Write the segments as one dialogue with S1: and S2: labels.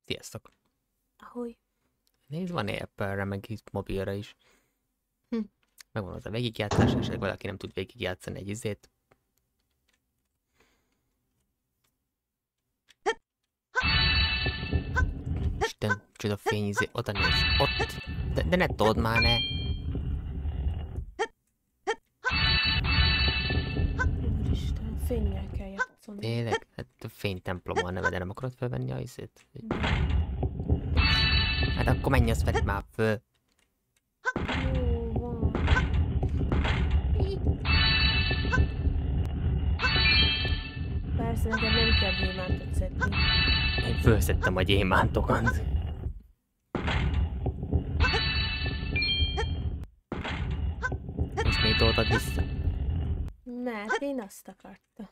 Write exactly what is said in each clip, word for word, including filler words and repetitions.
S1: Sziasztok!
S2: Ahogy.
S1: Nézd, van Apple-re, meg itt mobilra is.
S2: Hm.
S1: Megvan az a végigjátszás, esetleg valaki nem tud végigjátszani egy izét. Isten, csoda fényizé, oda néz, ott. De, de ne told már, ne.
S2: Úristen, fénnyel kell játszani.
S1: Tényleg? Hát a fénytemplommal neved, nem akarod felvenni a izét? Hát akkor menj, azt vedd már föl.
S2: Jó, van. Persze, neked nem kell gyémántot szedni.
S1: Én fölszedtem a gyémántokat. És miért toltad vissza?
S2: Mert én azt akartam.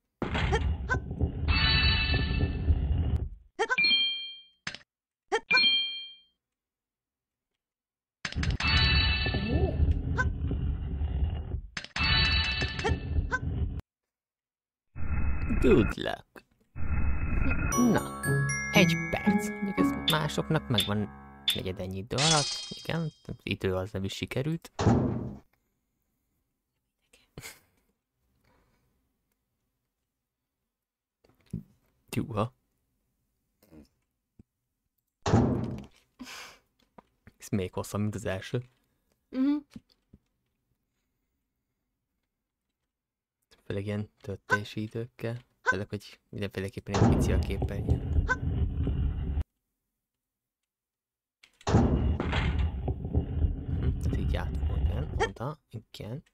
S1: Good luck. Na, egy perc. Mondjuk ez másoknak megvan negyed ennyi idő alatt. Igen, az idő az nem is sikerült. Tyúha. Ez még hosszabb, mint az első.
S2: Uh-huh.
S1: Főleg ilyen töltési időkkel. Főleg, hogy mindenféleképpen egy pici a képernyő. Hm, ez így át volt, igen. Oda, igen.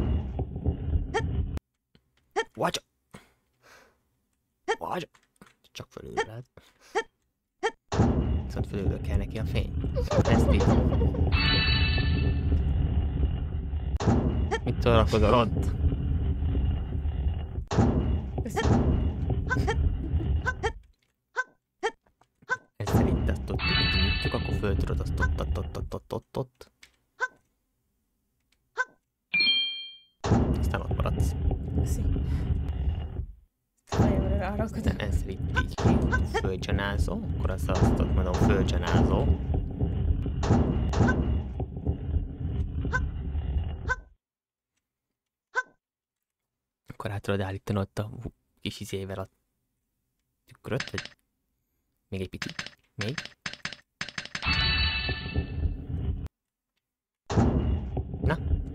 S1: Watch! Watch! Csak fölülről lehet. Viszont fölülről kell neki a fény. Ezt így. Mit tolakodol ott? Ezzel itt azt ott kinyitjuk, akkor föl tudod azt ott, ott, ott, ott, ott, ott, ott. Aztán ott maradsz.
S2: Köszi. Fejemre rárakod.
S1: Aztán ezzel itt így ki, fölcsanázol, akkor azt azt ott mondom, fölcsanázol. Akkor át tudod állítani ott a kis izével a tükröt, vagy még egy picit. Még. Na.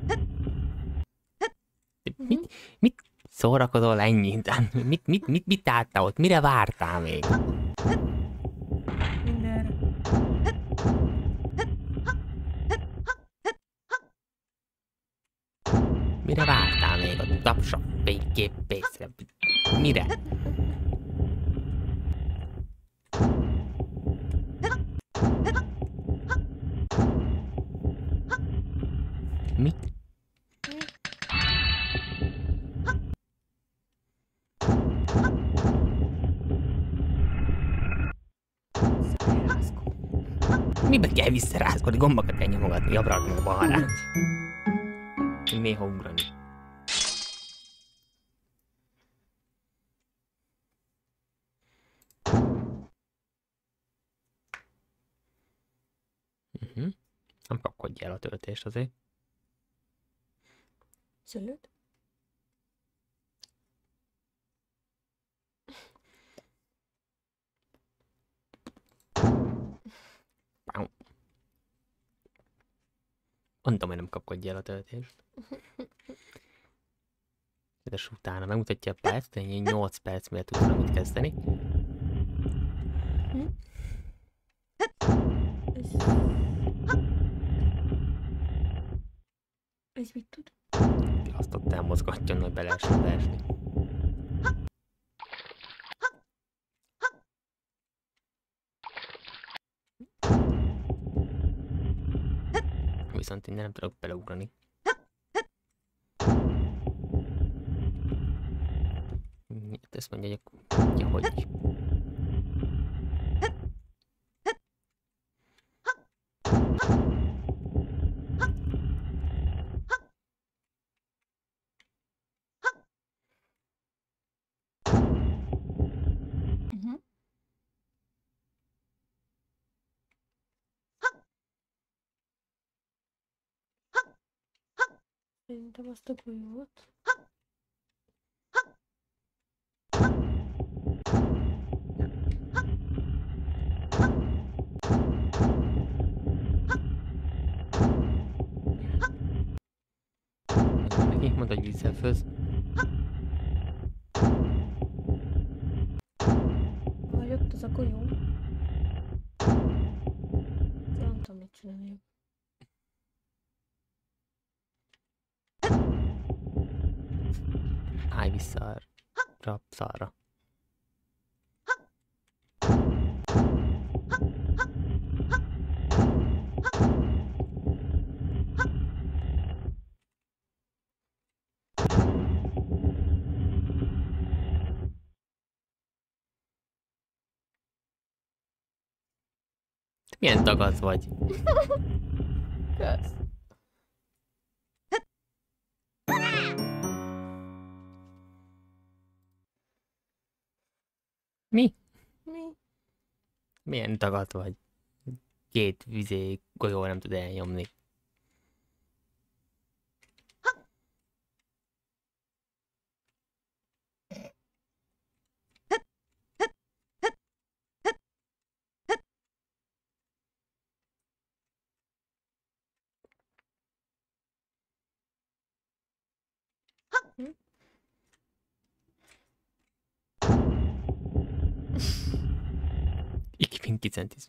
S1: Mit, mit szórakozol ennyi? Mit, mit, mit, mit álltál ott? Mire vártál még?
S2: Mindenre.
S1: Mire vártál még a tapsa fényképészre? Mire? Mi? Mibe kell visszarázkodni? Gombokat kell nyomogatni, jobbra meg balra. Néha ugrani. Uh-huh. Nem kapkodj el a töltést azért.
S2: Szülőd?
S1: Mondtam, hogy nem kapkodj el a töltést. De utána megmutatja a perct, ennyi nyolc perc miért tudsz valamit kezdeni.
S2: Hm? Ez... Ez mit tud?
S1: Azt ott elmozgatjon, hogy be lehessen esni. Viszont innen nem tudok beleugrani. Ezt mondja, hogy ja, hogy...
S2: Uh-huh. Szerintem azt a golyót.
S1: Neki mondd, hogy vízzel főz.
S2: Ahogy ott az a golyó. Nem tudom, mit csináljak.
S1: Állj vissza arra, szarra. Milyen dagadt vagy?
S2: Kösz.
S1: Mi?
S2: Mi?
S1: Milyen dagadt vagy? Két vizé golyó nem tud elnyomni.
S2: Hm?
S1: Ik vind kicentis.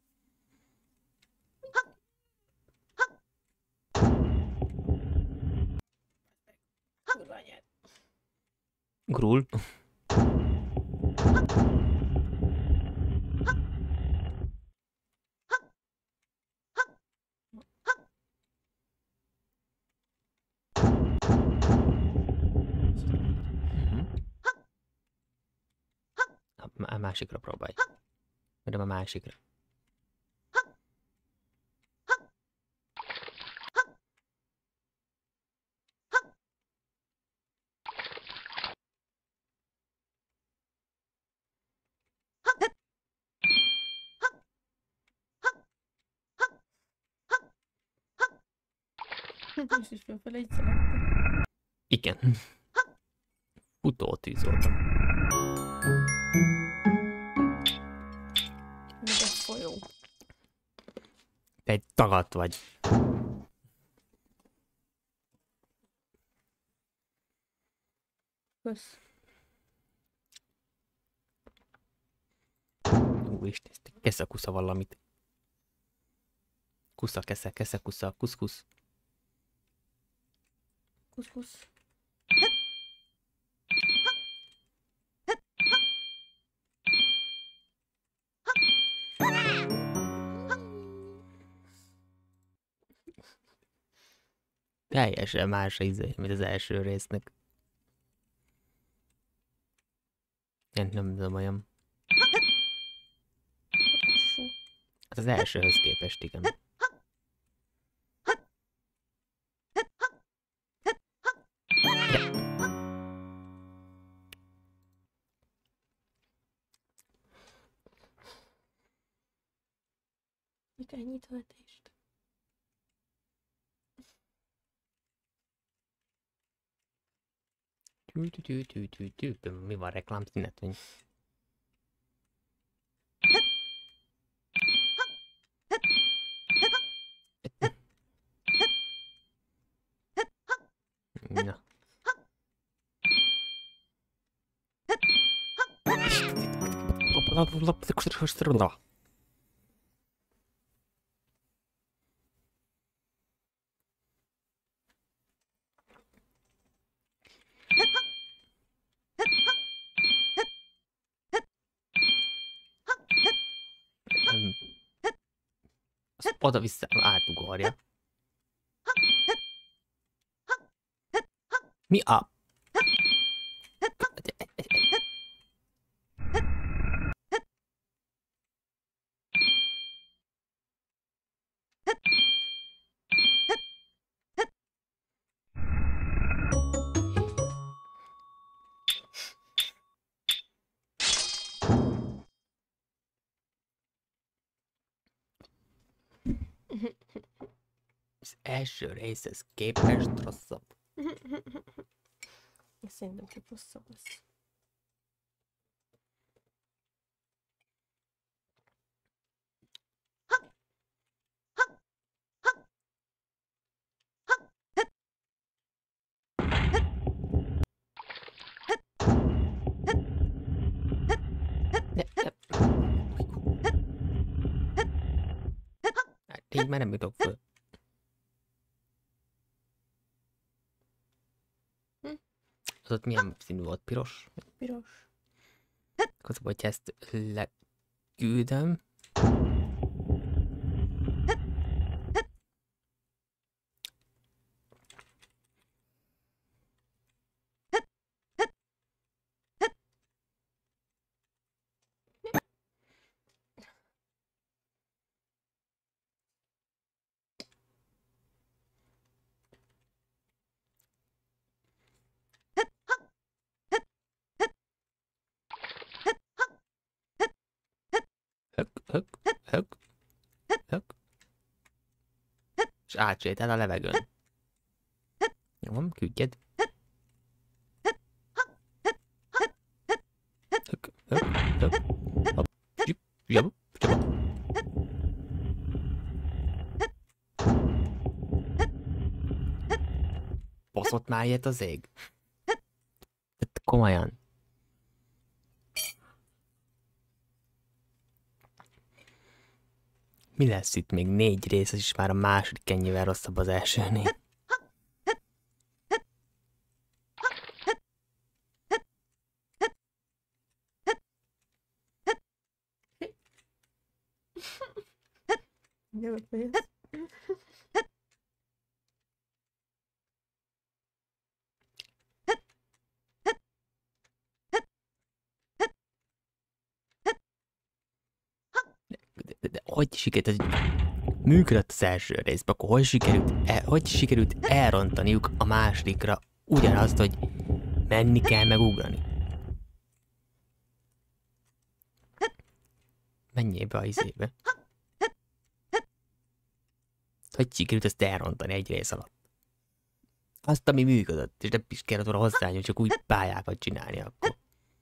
S2: Kurva anyád.
S1: Grul. A másikra próbálj. Mert a másikra.
S2: Most is fölfele így szerettem.
S1: Igen. Utótűz voltam.
S2: Még egy folyó.
S1: Te egy dagadt vagy.
S2: Kösz.
S1: Úristen, ezt kesze kusza valamit. Kusza, kesze, kesze, kusza, kusz, kusz.
S2: Kusz, kusz.
S1: Teljesen más a izé, mint az első résznek. Ilyen nem tudom olyan. Hát az elsőhöz képest, igen.
S2: Mi kell nyitvatést?
S1: Tű, tű, tű, tű, tű, tű. Mi van, reklámszünet, vagy? Na. Oda-vissza átugorja. Mi a... az első részhez képest rosszabb.
S2: Szerintem csak rosszabb lesz.
S1: De, de. Hát így már nem jutok föl. Az ott milyen színű volt? Piros?
S2: Piros.
S1: Az, hogy ezt leküldöm. Hök, hök, hök, hök. És átsétál a levegőn. Jó van, küldjed. Hök, hök, hök. Hopp, zsip, zsap, zsap. Baszott már ilyet az ég? Tehát komolyan. Mi lesz itt még négy rész, és már a második ennyivel rosszabb az elsőnél.
S2: Jó, hogy
S1: De, de, de hogy sikerült, ez működött az első részben, akkor hogy sikerült, el, hogy sikerült elrontaniuk a másodikra ugyanazt, hogy menni kell megugrani? Menjél be a izébe. Hogy sikerült ezt elrontani egy rész alatt? Azt, ami működött, és nem is kellett volna hozzányúlni, csak úgy pályákat csinálni akkor.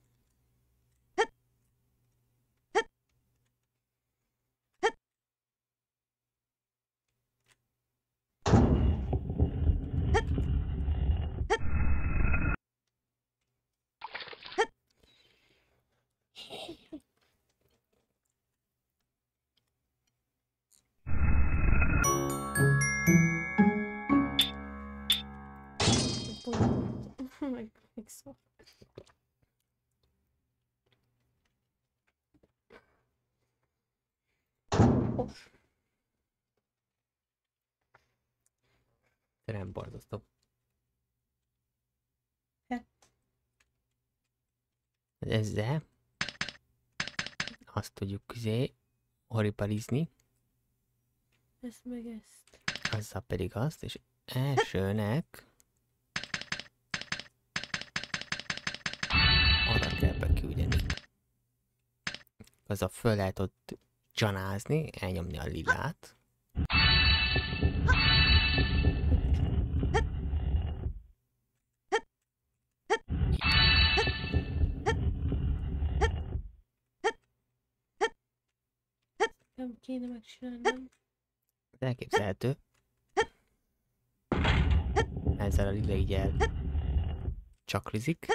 S2: meg fixol. Os.
S1: De nem borzasztó.
S2: He.
S1: Ezzel azt tudjuk közé horipalizni,
S2: Ezt meg ezt.
S1: azzal pedig azt, és elsőnek oda kell beküldeni. Azzal föl lehet ott csanázni, elnyomni a lilát.
S2: Nem kéne megcsinálnom.
S1: Elképzelhető. Ezzel a lila így el csakrizik.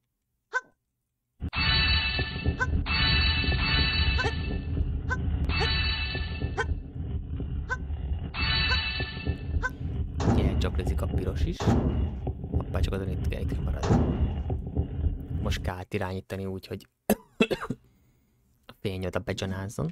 S1: Így elcsakrizik a piros is. Hoppá, csak azon itt kell, itt kell maradni. Most kell átirányítani úgy, hogy a fény oda becsanázzon.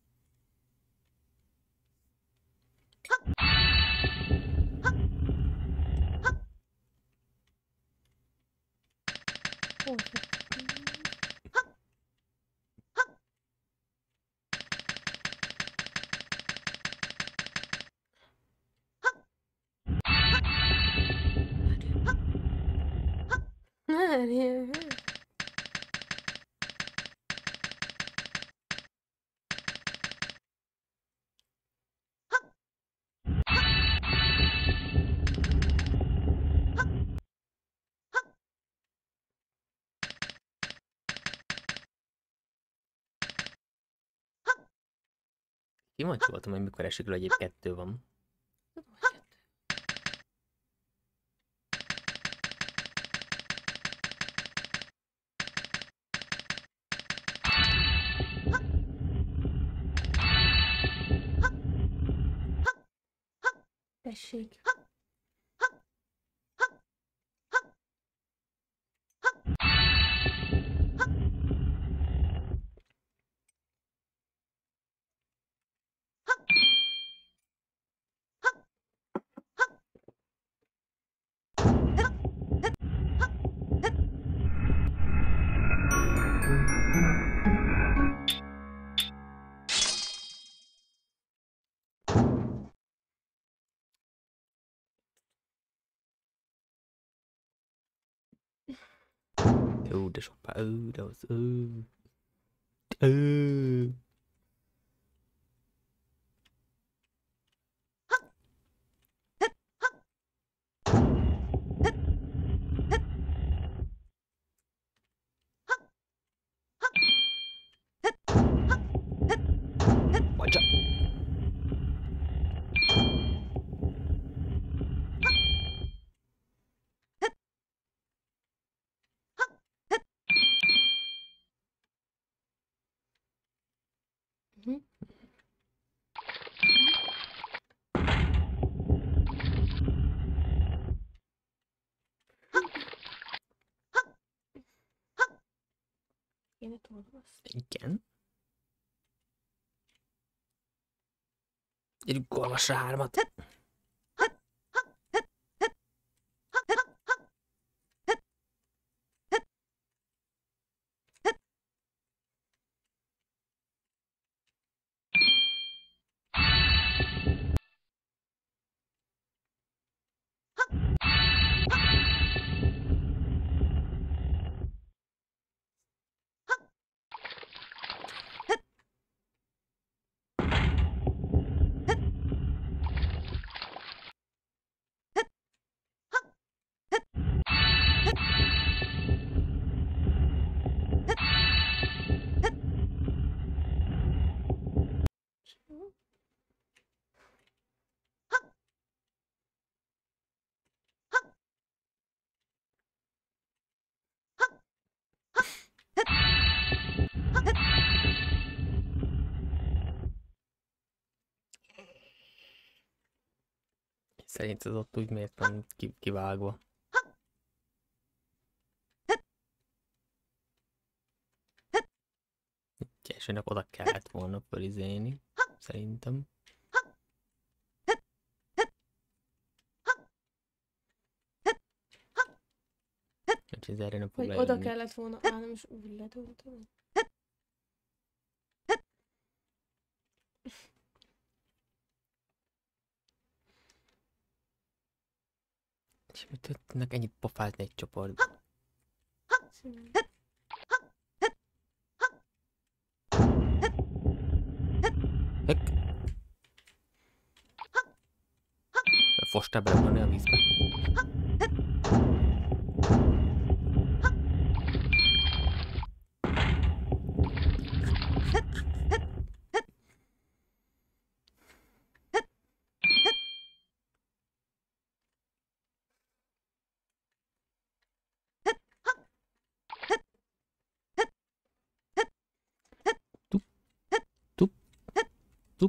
S2: Várjál.
S1: Kíváncsi voltam, hogy mikor esik le, hogy épp kettő van.
S2: Tessék.
S1: Ó, de sok pár, ó, de az, ó. Ó. Watch out.
S2: Mhm. Kéne tolnom azt.
S1: Igen. Gyerünk, olvass rá hármat. Szerint az ott úgy miért van kivágva. Elsőnek oda kellett volna fölizélni, szerintem. Úgyhogy erre nem fog
S2: Vagy
S1: lejönni.
S2: oda kellett volna, á, nem is úgy ledoltam.
S1: És mit tudnak ennyit pofázni egy csoportban? Hök! Fostál bele a vízbe. Tup, tup, tup.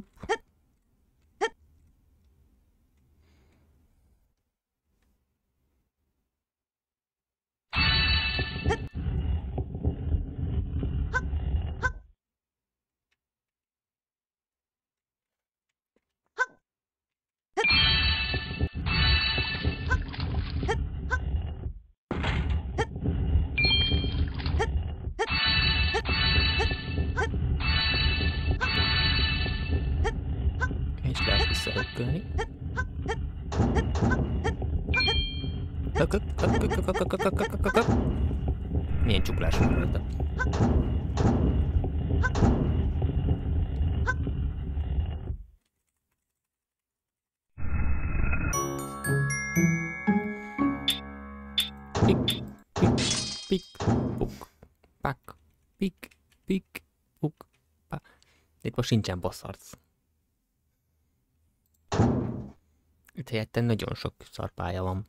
S1: És lehet visszahökkölni. Hök, hök, hök, hök, hök, hök, hök, hök, hök, hök. Milyen csuklás van rajta. Pik, pik, pik, puk, pak, pik, pik, puk, pak. Itt most nincsen bosszarc. Itt helyette nagyon sok szarpálya van.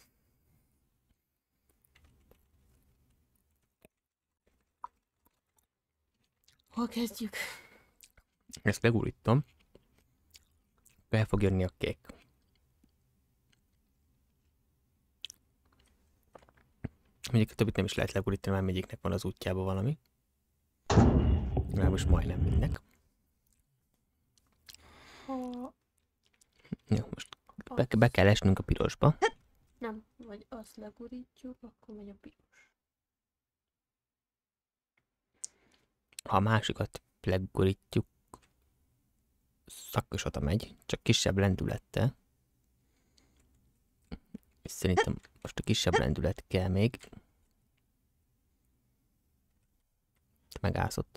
S2: Hol kezdjük?
S1: Ezt legurítom. Be fog jönni a kék. Mondjuk a többit nem is lehet legurítani, mert mindegyiknek van az útjában valami. Legalábbis majdnem mindnek.
S2: Ha...
S1: Jó, most be, be kell esnünk a pirosba.
S2: Nem, vagy azt legurítjuk, akkor megy a piros.
S1: Ha a másikat legurítjuk, szakkosata megy, csak kisebb lendülettel. És szerintem most a kisebb lendület kell még. Megászott.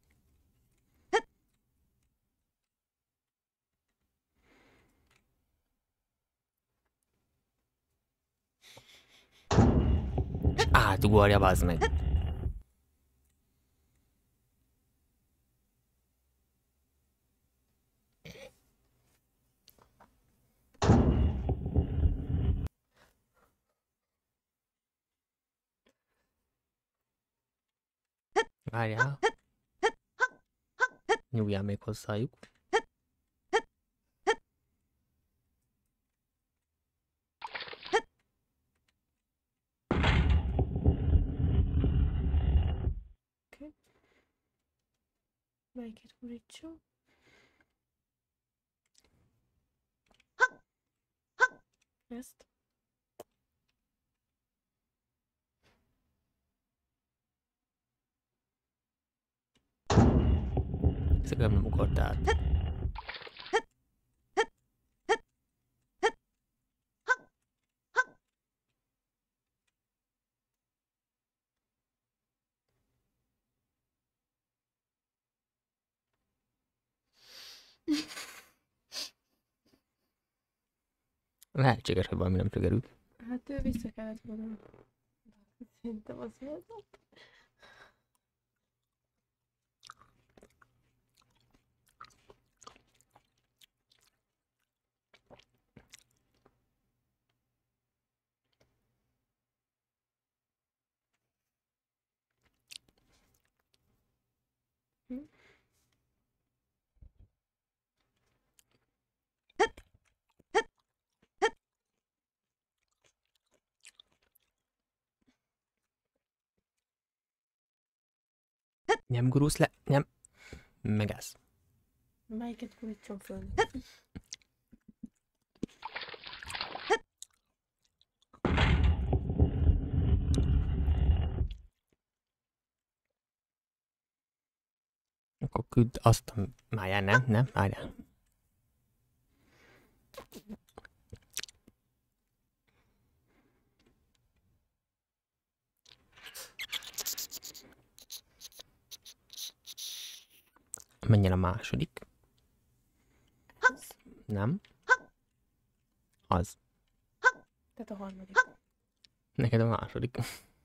S1: És átugorja, bazd meg. Várjál. Nyúljál még hozzájuk.
S2: Okay. Melyiket gurítsam? Ezt.
S1: Ezeket nem ugort át. Lehetséges, hogy valami nem sikerült.
S2: Hát ő vissza kellett volna. Szerintem az volt. Hm?
S1: Nem gurulsz le, nem. Megállsz.
S2: Melyiket gurítsam föl?
S1: Akkor küld azt a máján, nem? Nem? Várjál. Menjen a második. Nem. Az.
S2: Tehát a harmadik.
S1: Neked a második.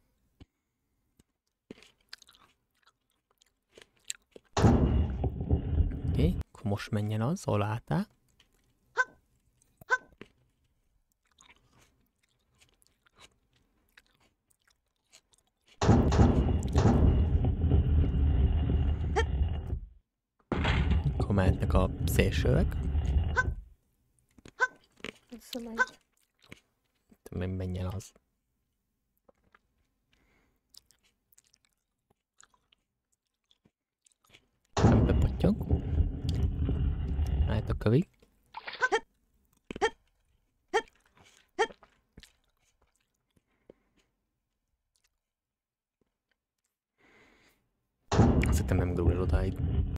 S1: Oké, okay, akkor most menjen az, hol álltál. Akkor mehetnek a szélsőek.
S2: Visszamegy.
S1: Menjen az. Nem bepottyog. Állt a kövi. Azt hittem nem gurul el odáig.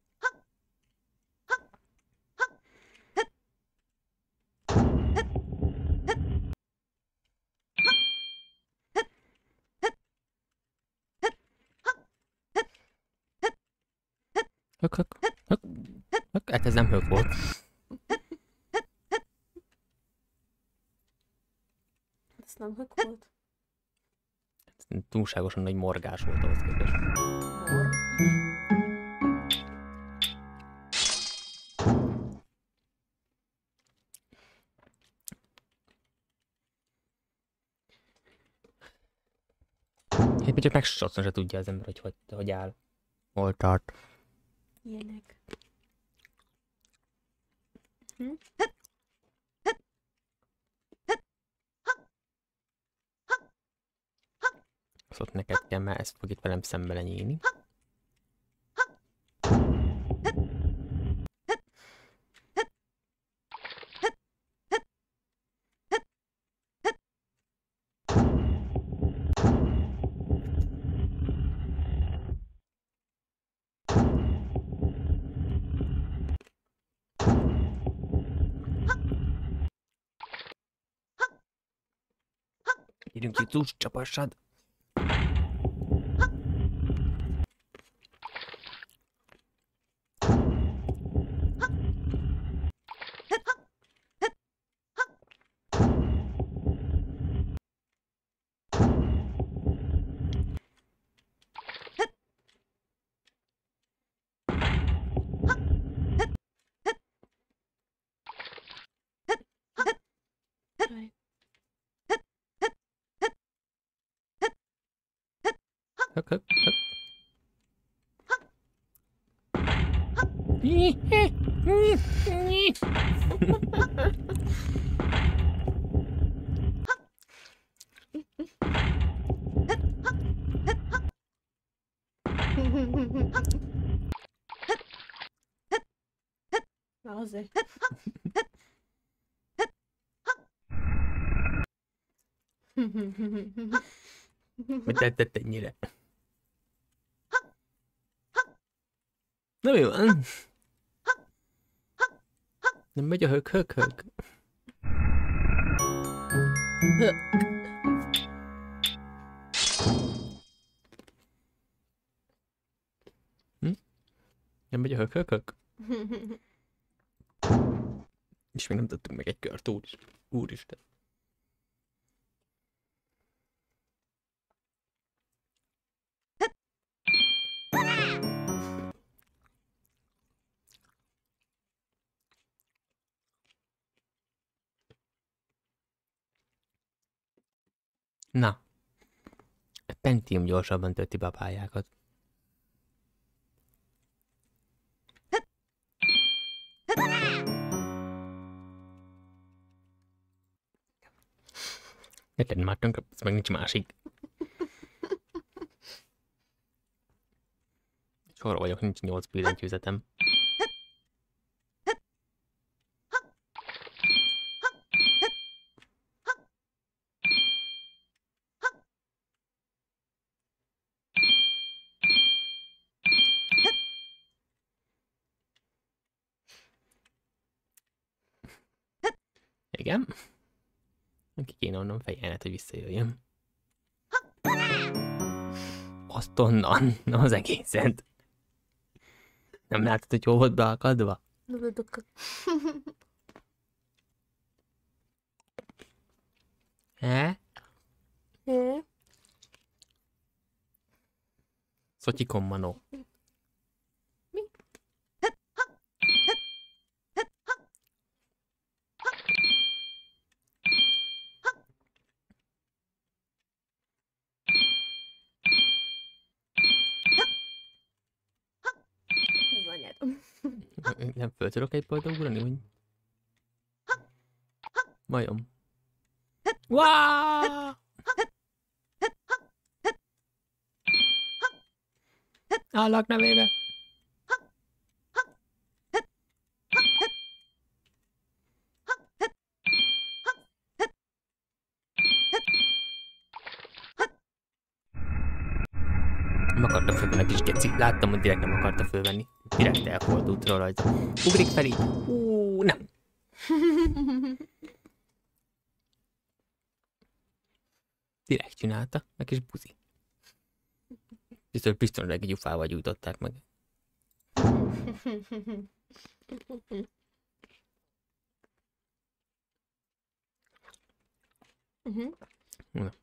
S1: Hök, hök, hök, hök. Hát ez nem hök volt.
S2: Ez nem hök volt?
S1: Ez túlságosan nagy morgás volt ahhoz képest. Éppen csak meg sokszor se tudja az ember, hogy hogy, hogy áll. Hol tart.
S2: Ilyenek. Hm?
S1: Szóval neked kell, mert ez fog itt velem szembe lenyílni. Gyerünk ki, túl csapassad!
S2: Jaj.
S1: Hök, hök, hök.
S2: Na azért.
S1: Hogy tetszett ennyire? Na mi van? Nem megy a hök, hök, hök. Hm? Nem megy a hök, hök, hök. És még nem tettünk meg egy kört, úristen. Úristen. Na. A Pentium gyorsabban tölti be a pályákat. Neked már tönkre, ez meg nincs másik. Sorra vagyok, nincs nyolc billentyűzetem. Igen? Ki kéne onnan fejelnet, hogy visszajöjjön. Azt onnan, nem az egészet. Nem látod, hogy hol volt beakadva? He?
S2: Hé?
S1: Szotyikon manó.
S2: Mi? Az anyád.
S1: Nem föl tudok egy bolygóra ugrani, hogy... Majom. Waaaaaaah! Állak nevébe! Nem akarta fölvenni a kis geci. Láttam, hogy direkt nem akarta fölvenni. Direkt elfordult róla rajta. Ugrik felé. Ú, nem. Direkt csinálta. A kis buzi. Biztos biztonsági gyufával gyújtották meg. Na.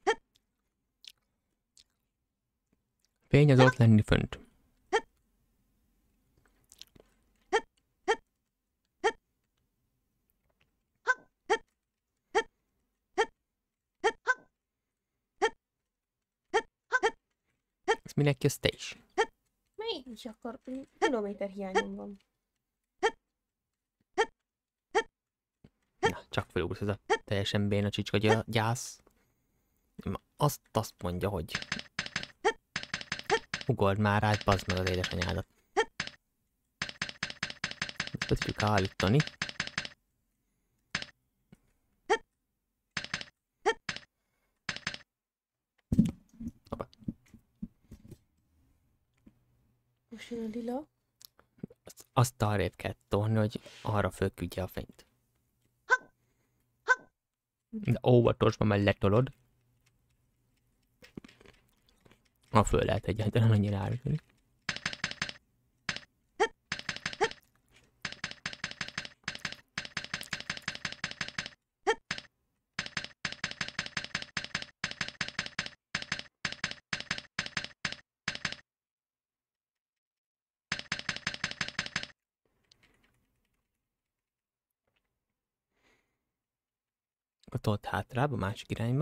S1: Fény az ott lenni fönt. minek jössz te is?
S2: Mert így is akar, kilométer hiányom van.
S1: Na, csak felugrsz ez a teljesen béna csicska gy- gyász. Azt, azt mondja, hogy ugord már át, bazd meg az édesanyádat. Ezt be tudjuk állítani. Hoppá.
S2: Most jön a lila.
S1: Azt, azt arrébb kell tolni, hogy arra fölküldje a fényt. De óvatosban, mert letolod. Ha föl lehet egyáltalán annyira állítani. Tolt hátrább a másik irányba.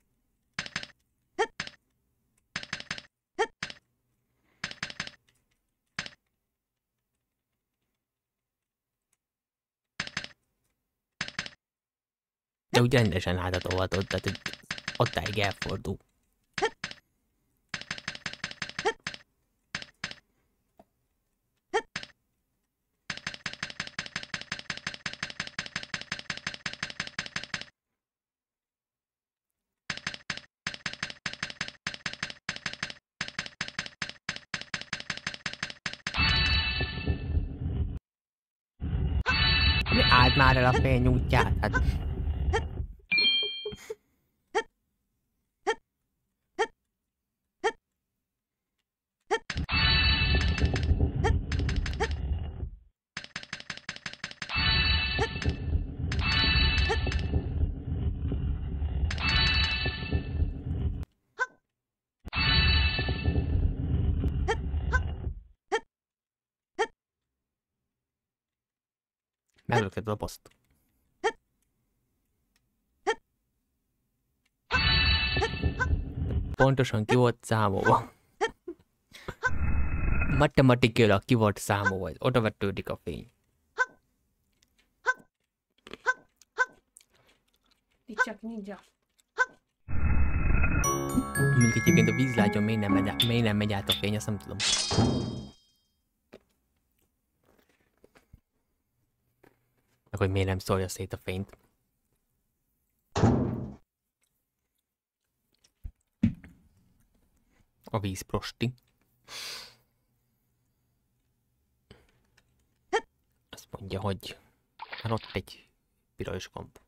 S1: De úgy rendesen hátat olvatod, tehát hogy ottáig elfordul. Álld már el a fény útját, hát... Meglökted a poszt. Pontosan ki volt számolva. Matematikailag ki volt számolva, hogy oda vetődik a fény.
S2: Itt csak ninja.
S1: Mondjuk egyébként a vízlágyon miért nem megy, miért nem megy át a fény, azt nem tudom. Meg hogy miért nem szórja szét a fényt. A vízprosti. Azt mondja, hogy hát ott egy piros gomb.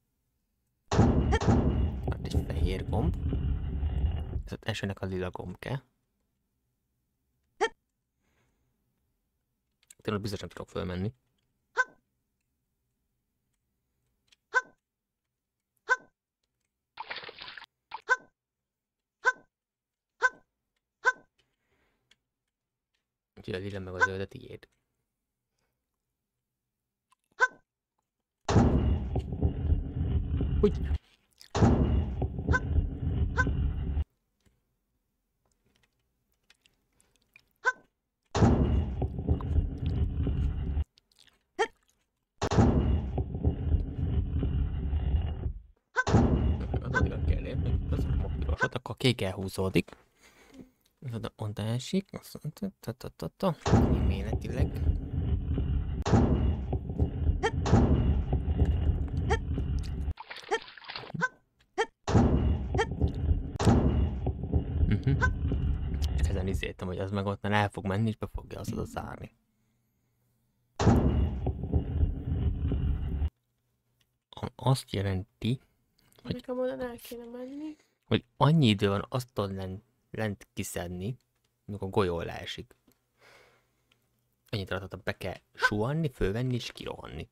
S1: Ott egy fehér gomb. Ez az elsőnek a lila gomb kell. Tényleg biztos nem tudok fölmenni. Úgyhogy a lila meg a zöld a tiéd. Úgy. Addig kell lépni, az a pirosat, akkor kék elhúzódik. Oda, oda esik, azt mondta, elméletileg. Uh-huh. Ezen izéltem, hogy az meg ott el fog menni, és be fogja az oda zárni. Azt jelenti, hogy,
S2: Nekem oda el kéne menni.
S1: hogy annyi idő van azt lent, lent kiszedni, amikor a golyó leesik. Annyit alatt be kell suhanni, fölvenni és kirohanni.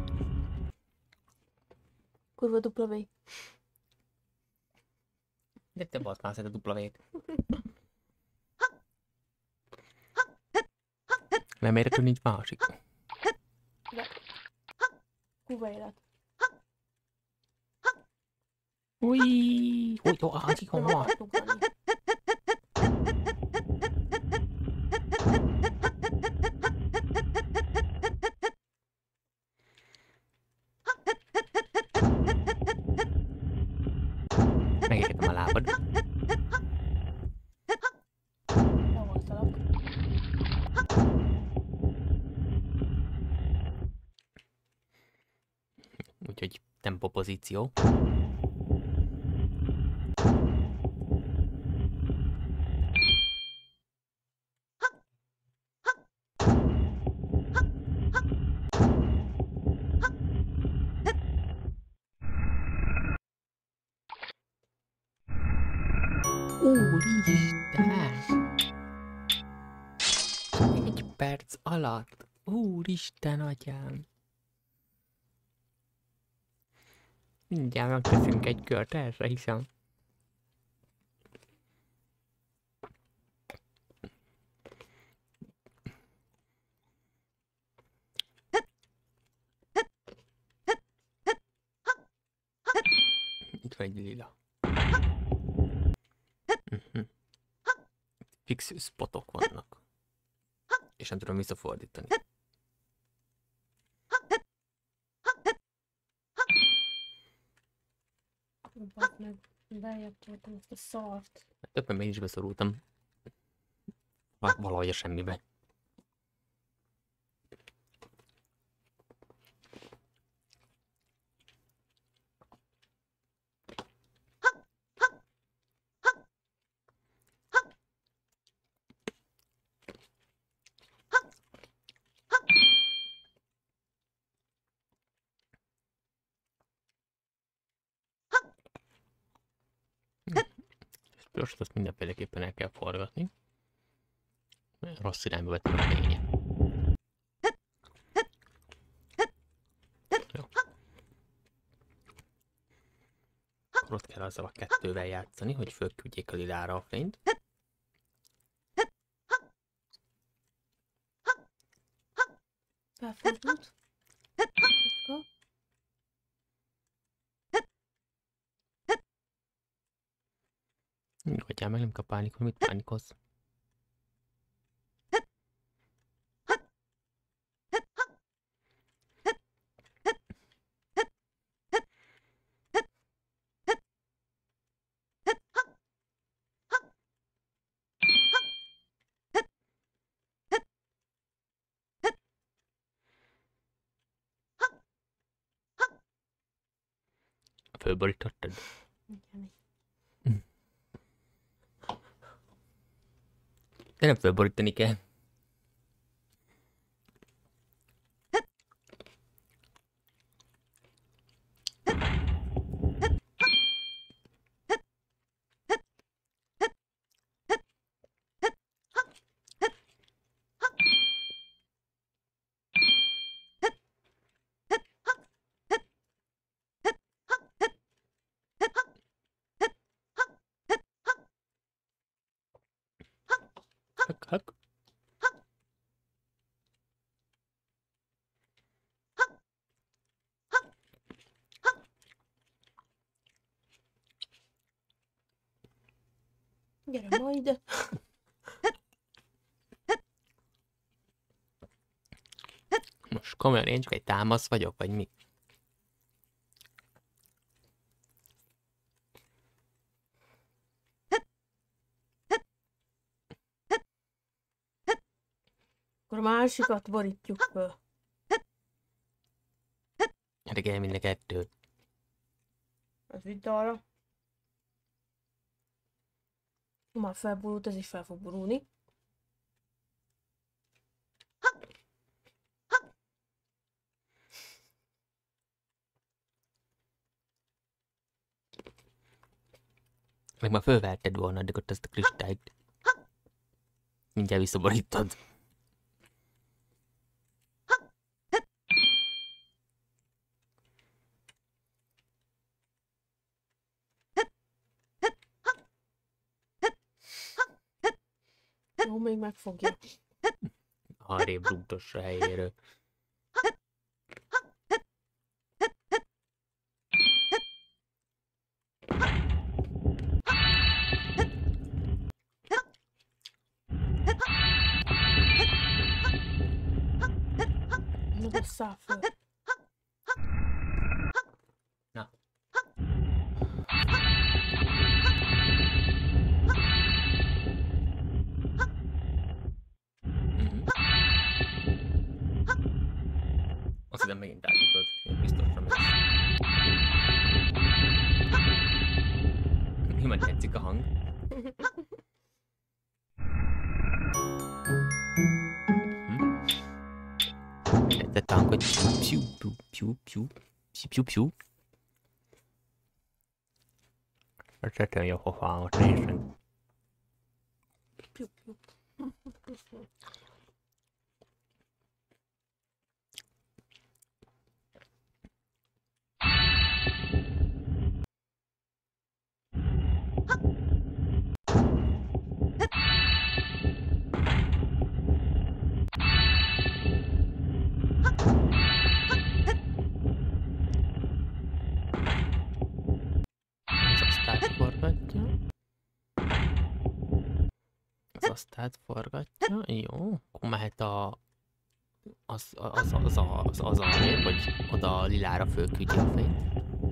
S2: Kurva dupla V.
S1: De te volt már a dupla vét. Nem érek, hogy nincs másik.
S2: De... Kuva élet.
S1: Ui, hogy jó, hát így
S2: Nem
S1: van.
S2: akart ugrani.
S1: Megértem a lábad.
S2: Elvoltalak.
S1: Úgyhogy tempo pozíció. Úristen! Egy perc alatt. Úristen, atyám! Mindjárt megteszünk egy kört erre, hiszem. Itt van egy lila. Uh-huh. Fix spotok vannak. És nem tudom visszafordítani.
S2: Badd meg, beljebb toltam ezt a szart.
S1: Többen én is beszorultam. Val- Valahogy a semmibe. Most azt mindenféleképpen el kell forgatni. Rossz irányba vettem a fénye. Jó. Akkor ott kell azzal a kettővel játszani, hogy fölküldjék a lilára a fényt.
S2: Felfordult. Let's go.
S1: Nyugodjál meg, nem kell pánikolni, mit pánikolsz? Fölborítottad?
S2: Igen.
S1: De nem fölborítani kell. Hak, hak.
S2: Gyere majd.
S1: Most komolyan én csak egy támasz vagyok, vagy mi?
S2: Akkor a másikat borítjuk föl.
S1: Erre kell mind a kettő.
S2: Ez vidd arra. Már felborult, ez is fel fog borulni.
S1: Meg már fölverted volna addig ott ezt a kristályt. Mindjárt visszaborítod.
S2: Jó, még megfogja.
S1: Arrébb rúgdossa helyéről.
S2: Na, basszál föl.
S1: Na. Mhm. Azt hiszem megint átugrod. Én biztosra mész. Nyilván tetszik a hang. Tettem a hang, hogy piu, piu, piu, piu, piu, piu, piu. Tettem jó pofámat, nézzünk.
S2: Piu, piu.
S1: Az asztalt forgatja. Az asztalt forgatja, jó. Akkor mehet a... Az, az, az, az, az, az arrébb, hogy oda a lilára fölküldi a fényt.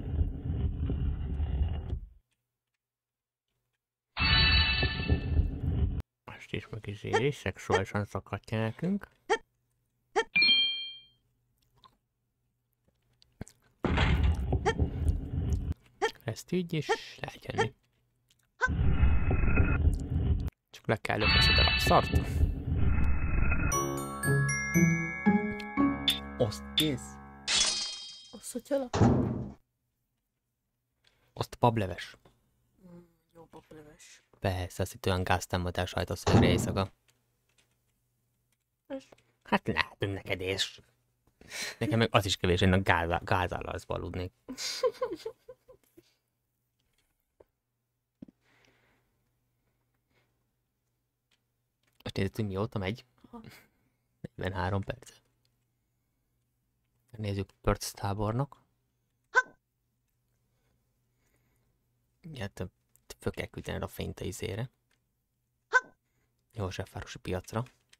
S1: Most is meg is éri, szexuálisan szakadja nekünk. Ezt így is lehet jönni. Csak le kell lökni ezt a darab szart. Azt kész.
S2: Azt, hogy hala?
S1: Azt a bableves.
S2: Mm, jó bableves.
S1: Persze, azt itt olyan gáztámadás hajtószögre éjszaka.
S2: És?
S1: Hát látom neked és. Nekem meg az is kevés, én a gáz, gázállal aludnék. Most nézzük, hogy mióta megy. negyvenhárom perc. Nézzük Pörc tábornok. Hát föl kell küldeni a fényt a izére. Józsefvárosi piacra.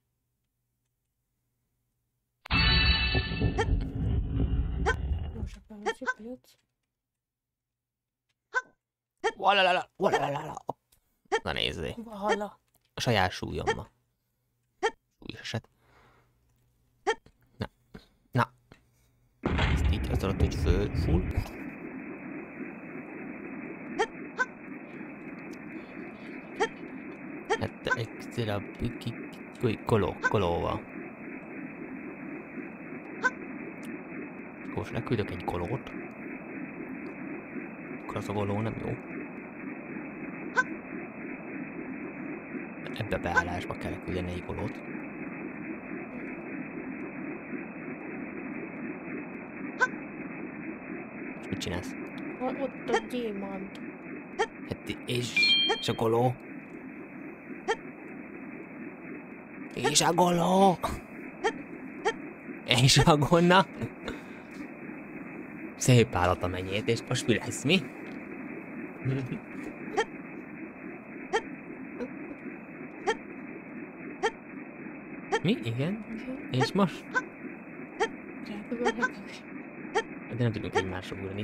S2: Józsefvárosi piac.
S1: Valalala, valalala. Na nézzé.
S2: Vala.
S1: A saját súlyommal. Súlyos eset. Na. Na. Ezt így az alatt, hogy föl, full. Hát extra koló, kolóval. Most leküldök egy kolót. Akkor az a koló nem jó. Ebbe a beállásba kell leküldeni egy kolót. És mit csinálsz?
S2: Ha, ott a gyémánt.
S1: Hát és, és a koló? És a goló! És a gonna! Szép állat a mennyét, és most mi lesz, mi? Mi? Igen? És most?
S2: Rádugorhatunk.
S1: De nem tudunk egymásra ugrani.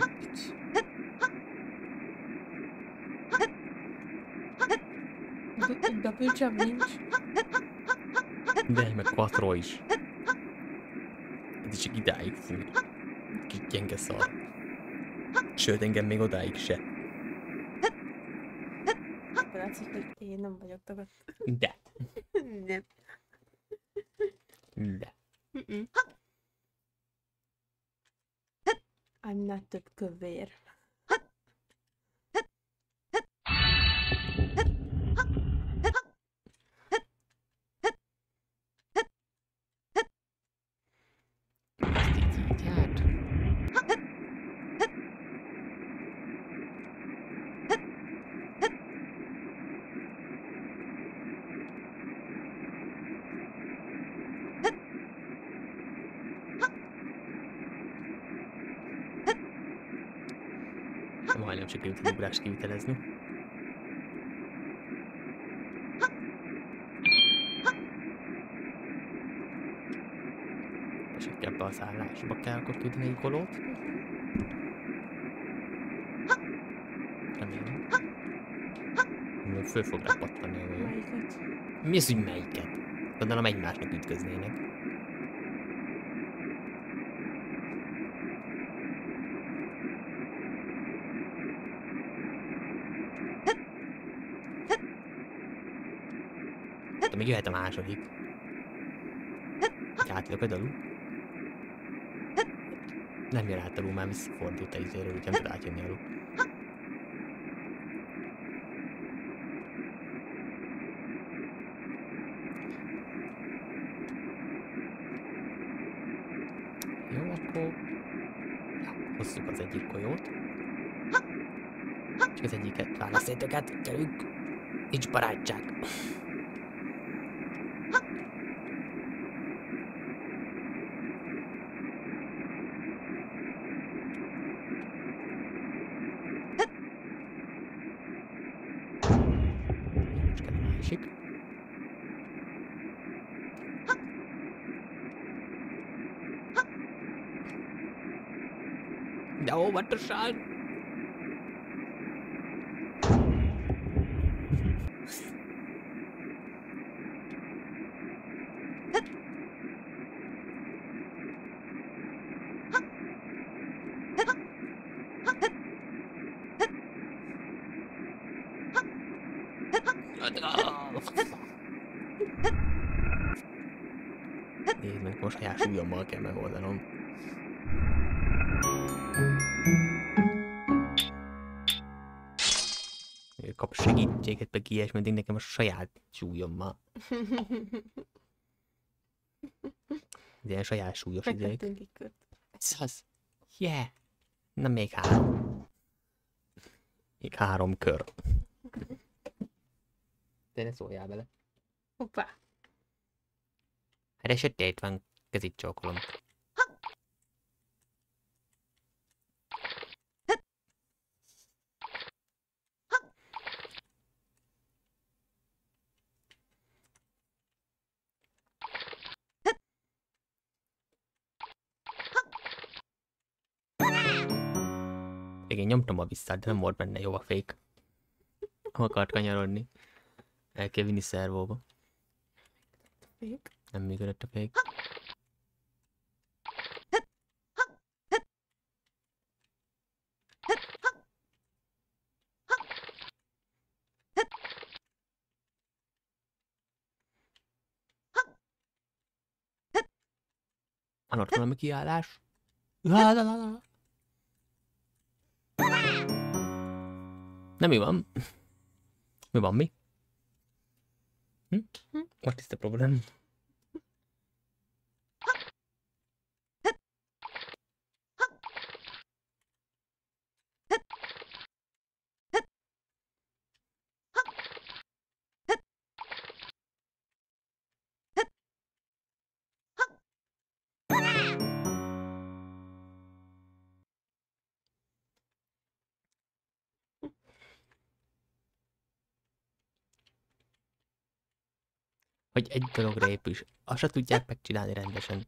S2: Double jump nincs.
S1: De meg quattro is. Ez csak idáig fúj. Kis gyenge szar. Sőt, engem még odáig se.
S2: Látszik, hogy én nem vagyok tagad.
S1: De.
S2: Nem.
S1: De.
S2: Mm-mm. Annál több kövér.
S1: Ezt így így hát. Majdnem sikerült az ugrást kivitelezni. És akkor ebbe a szállásba kell akkor küldeni egy golót. Remélem. Még föl fog rá pattani a golyó.
S2: Melyiket?
S1: Mi az, hogy melyiket? Gondolom egymásnak ütköznének. De még jöhet a második. Hogy átlököd alul. Nem jön át alul, már visszafordult a izéről, úgy nem tud átjönni alul. Jó, akkor hozzuk az egyik golyót. Csak az egyiket választétok át, gyerünk! Nincs barátság! Most kell a másik. De óvatosan! Nézd meg, most saját súlyommal kell megoldanom. Kap segítséget, meg ilyesmi, de nekem a saját súlyommal. Ez ilyen saját súlyos izék.
S2: Megvettünk egy kört.
S1: Ez az. Yeah. Na még három. Még három kör. De ne szóljál bele.
S2: Hoppá.
S1: Hát ez sötét van, kezit csókolom. Igen, nyomtam a visszát, de nem volt benne jó a fék. Akart kanyarodni. El kell vinni szervóba.
S2: Fék.
S1: Nem működött a fék. Van ott valami kiállás? La, la, la, la. Nem, mi van? Mi van, mi? Hm? What is the problem? Hogy egy dologra épül is. Azt se tudják megcsinálni rendesen.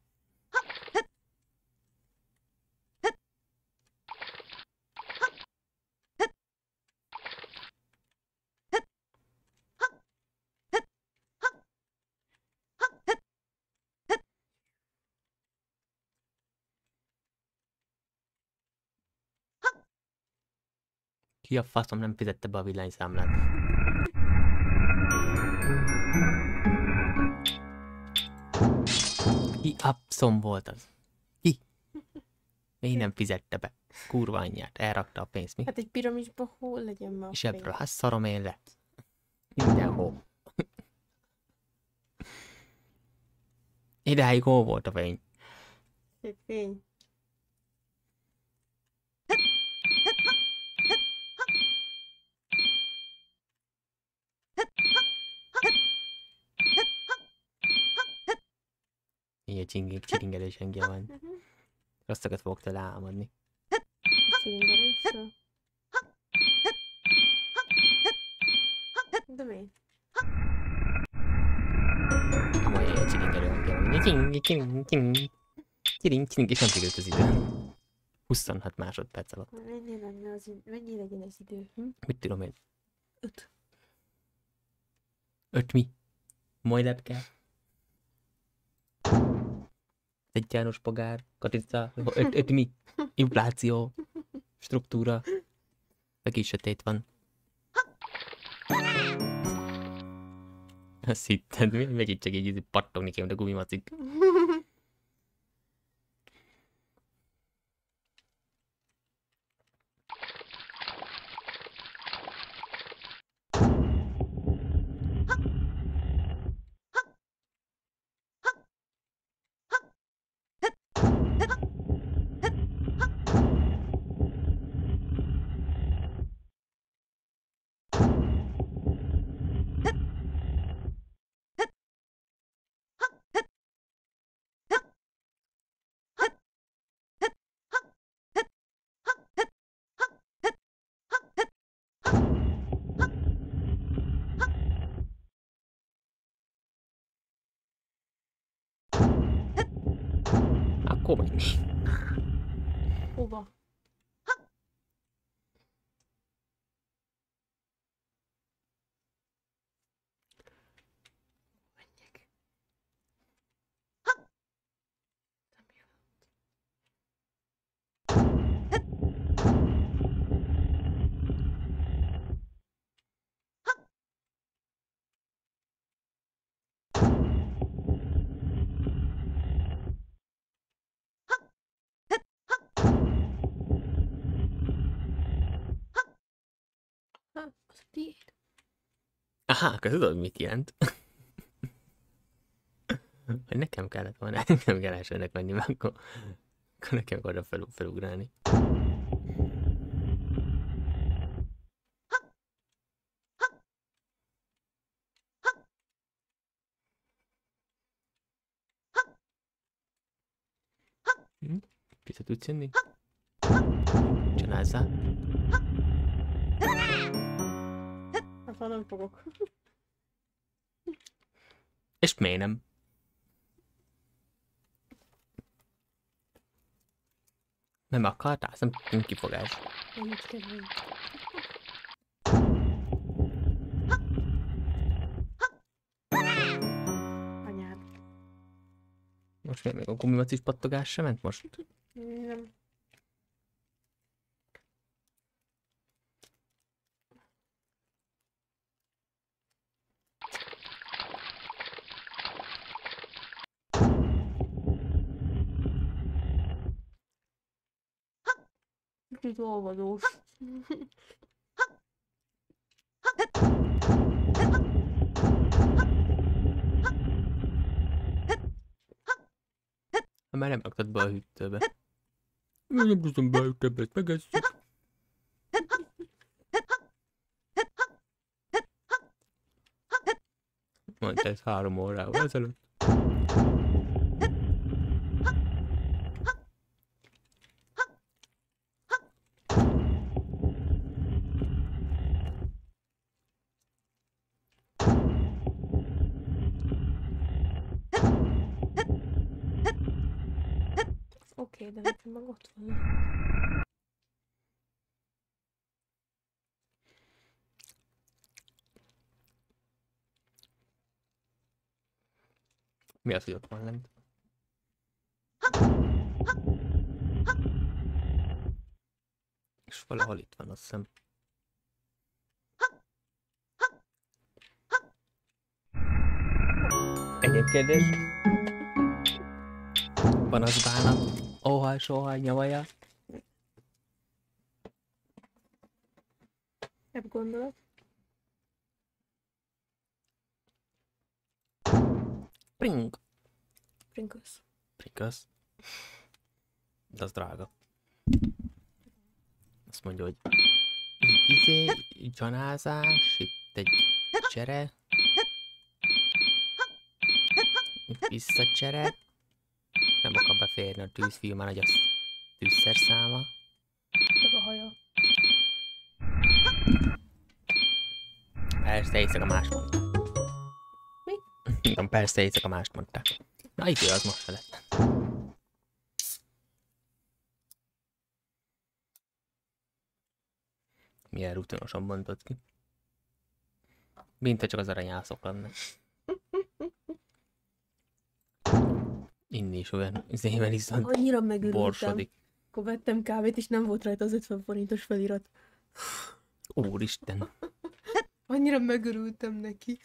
S1: Ki a faszom nem fizette be a villanyszámlát? Ki abszom volt az? Ki? Még nem fizette be. Kurva anyját, elrakta a pénzt, mi?
S2: Hát egy piramisba hol legyen ma a
S1: És
S2: fény?
S1: ebből hát szarom én le. Mindenhol. Idáig hol volt a fény?
S2: Egy fény.
S1: Ilyen csinging, csiringelés hangja van. Rosszakat fogok tőle álmodni.
S2: Csilingelésről.
S1: Csingi, csingi, csingi. Csiring, csiring, és nem sikerült az idő. huszonhat másodperc alatt.
S2: Mennyi lenne az idő? Mennyi legyen az idő? Hm?
S1: Mit tudom én?
S2: Öt.
S1: Öt mi? Majd lepke. Egy János Pogár, Katica, öt, öt mi? Infláció, struktúra. Meg is sötét van. Azt hitted, mi? Megy itt csak így pattogni ki, mint a gumimacik. Akkor menj.
S2: Hova? Menjek. Ha, az a tiéd.
S1: Aha, akkor tudod, mit jelent? Hogy nekem kellett volna, nekem kell elsőnek menni, mert akkor, akkor nekem oda fel, felugrálni. Hm? Vissza tudsz jönni? Csinázzál.
S2: Hát már nem fogok.
S1: És miért nem? Nem akartál? Nem tudunk kifogás.
S2: Mennyit kedvem. Anyád.
S1: Most még a gumimacis pattogás sem ment most?
S2: Nem. Kicsit olvadós.
S1: Ha már nem raktad be a hűtőbe. Nem tudom be a hűtőbe, ezt megesszük. Mondta ez három órával ezelőtt.
S2: Oké, de nekem meg ott van.
S1: Mi az, hogy ott van lent? És valahol itt van, azt hiszem. Egyéb kérdés? Van az bánat? Óhaj, sóhaj, nyavaja?
S2: Ebb gondolat.
S1: Pring!
S2: Pringles.
S1: Pringles. De az drága. Azt mondja, hogy így izé, gyanázás, itt egy csere. Visszacsere. Nem akar beférni a tűzfiú, már nagy az tűzszerszáma.
S2: Csak a haja.
S1: Persze, éjszaka más mondta.
S2: Mi?
S1: Mondtam, persze, éjszaka mást mondták. Na idő, az most se lett. Milyen rutinosan mondtad ki. Mint ha csak az aranyászok lenne. Inni is olyan zével viszont
S2: Annyira megörültem.
S1: borsodik.
S2: Akkor vettem kávét, és nem volt rajta az ötven forintos felirat.
S1: Úristen.
S2: Annyira megörültem neki.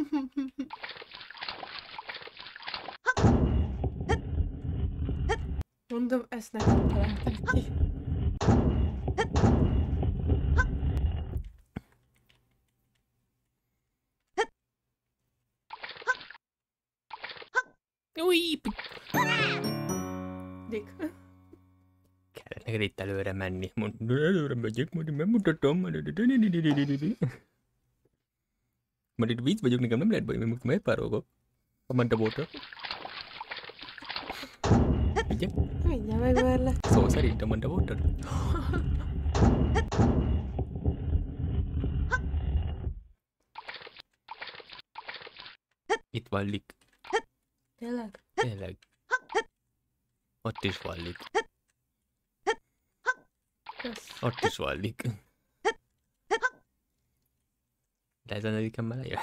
S2: Mondom, ezt nekem találták ki.
S1: Új!
S2: Dick.
S1: Kellett neked itt előre menni. Mondd, előre megyek, majd megmutatom. Majd itt víz vagyok, nekem nem lehet baj, mert most megpárolgok. Amanda voltak. Ugye?
S2: Mindjárt megverlek.
S1: Szó szerint Amanda voltad? Itt vallik.
S2: Tényleg?
S1: Tényleg. Ott is vallik.
S2: Kösz.
S1: Ott is vallik. De ezen negyediken már lejön.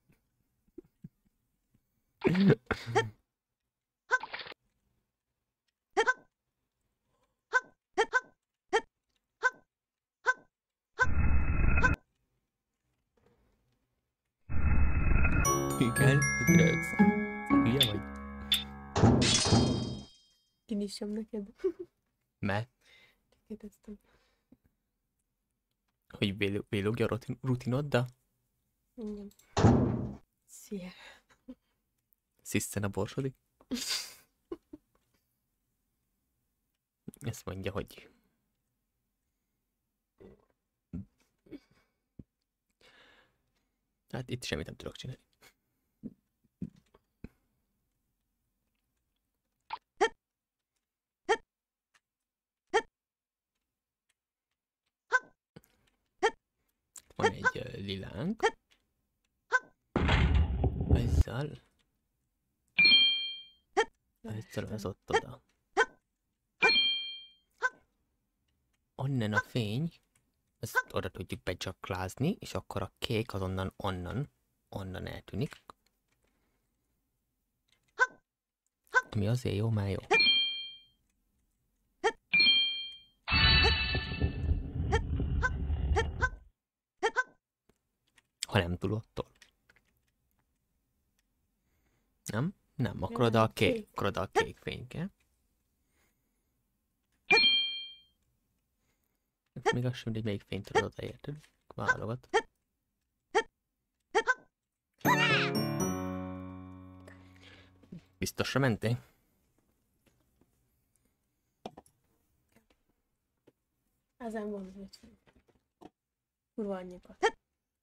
S1: Igen, rögsz. Hülye vagy?
S2: Kinyissam neked.
S1: Mert?
S2: Kérdeztem.
S1: Hogy vélog- vélogja a rutin- rutinoddal?
S2: Igen. Szia.
S1: Sziszen a borsodik? Ezt mondja, hogy... Hát itt semmit nem tudok csinálni. Van egy uh, lilánk. Ezzel. Ezzel az ott oda. Onnan a fény, ezt oda tudjuk becsaklázni, és akkor a kék azonnan onnan, onnan eltűnik. Ami azért jó, már jó. Ha nem túl attól. Nem? Nem, akkor oda a kék, akkor oda a kék fény kell. Még az sem mindegy, melyik fényt tudod oda, érted? Válogat. Biztosra mentél?
S2: Ezen van az ötven. Kurva annyikat.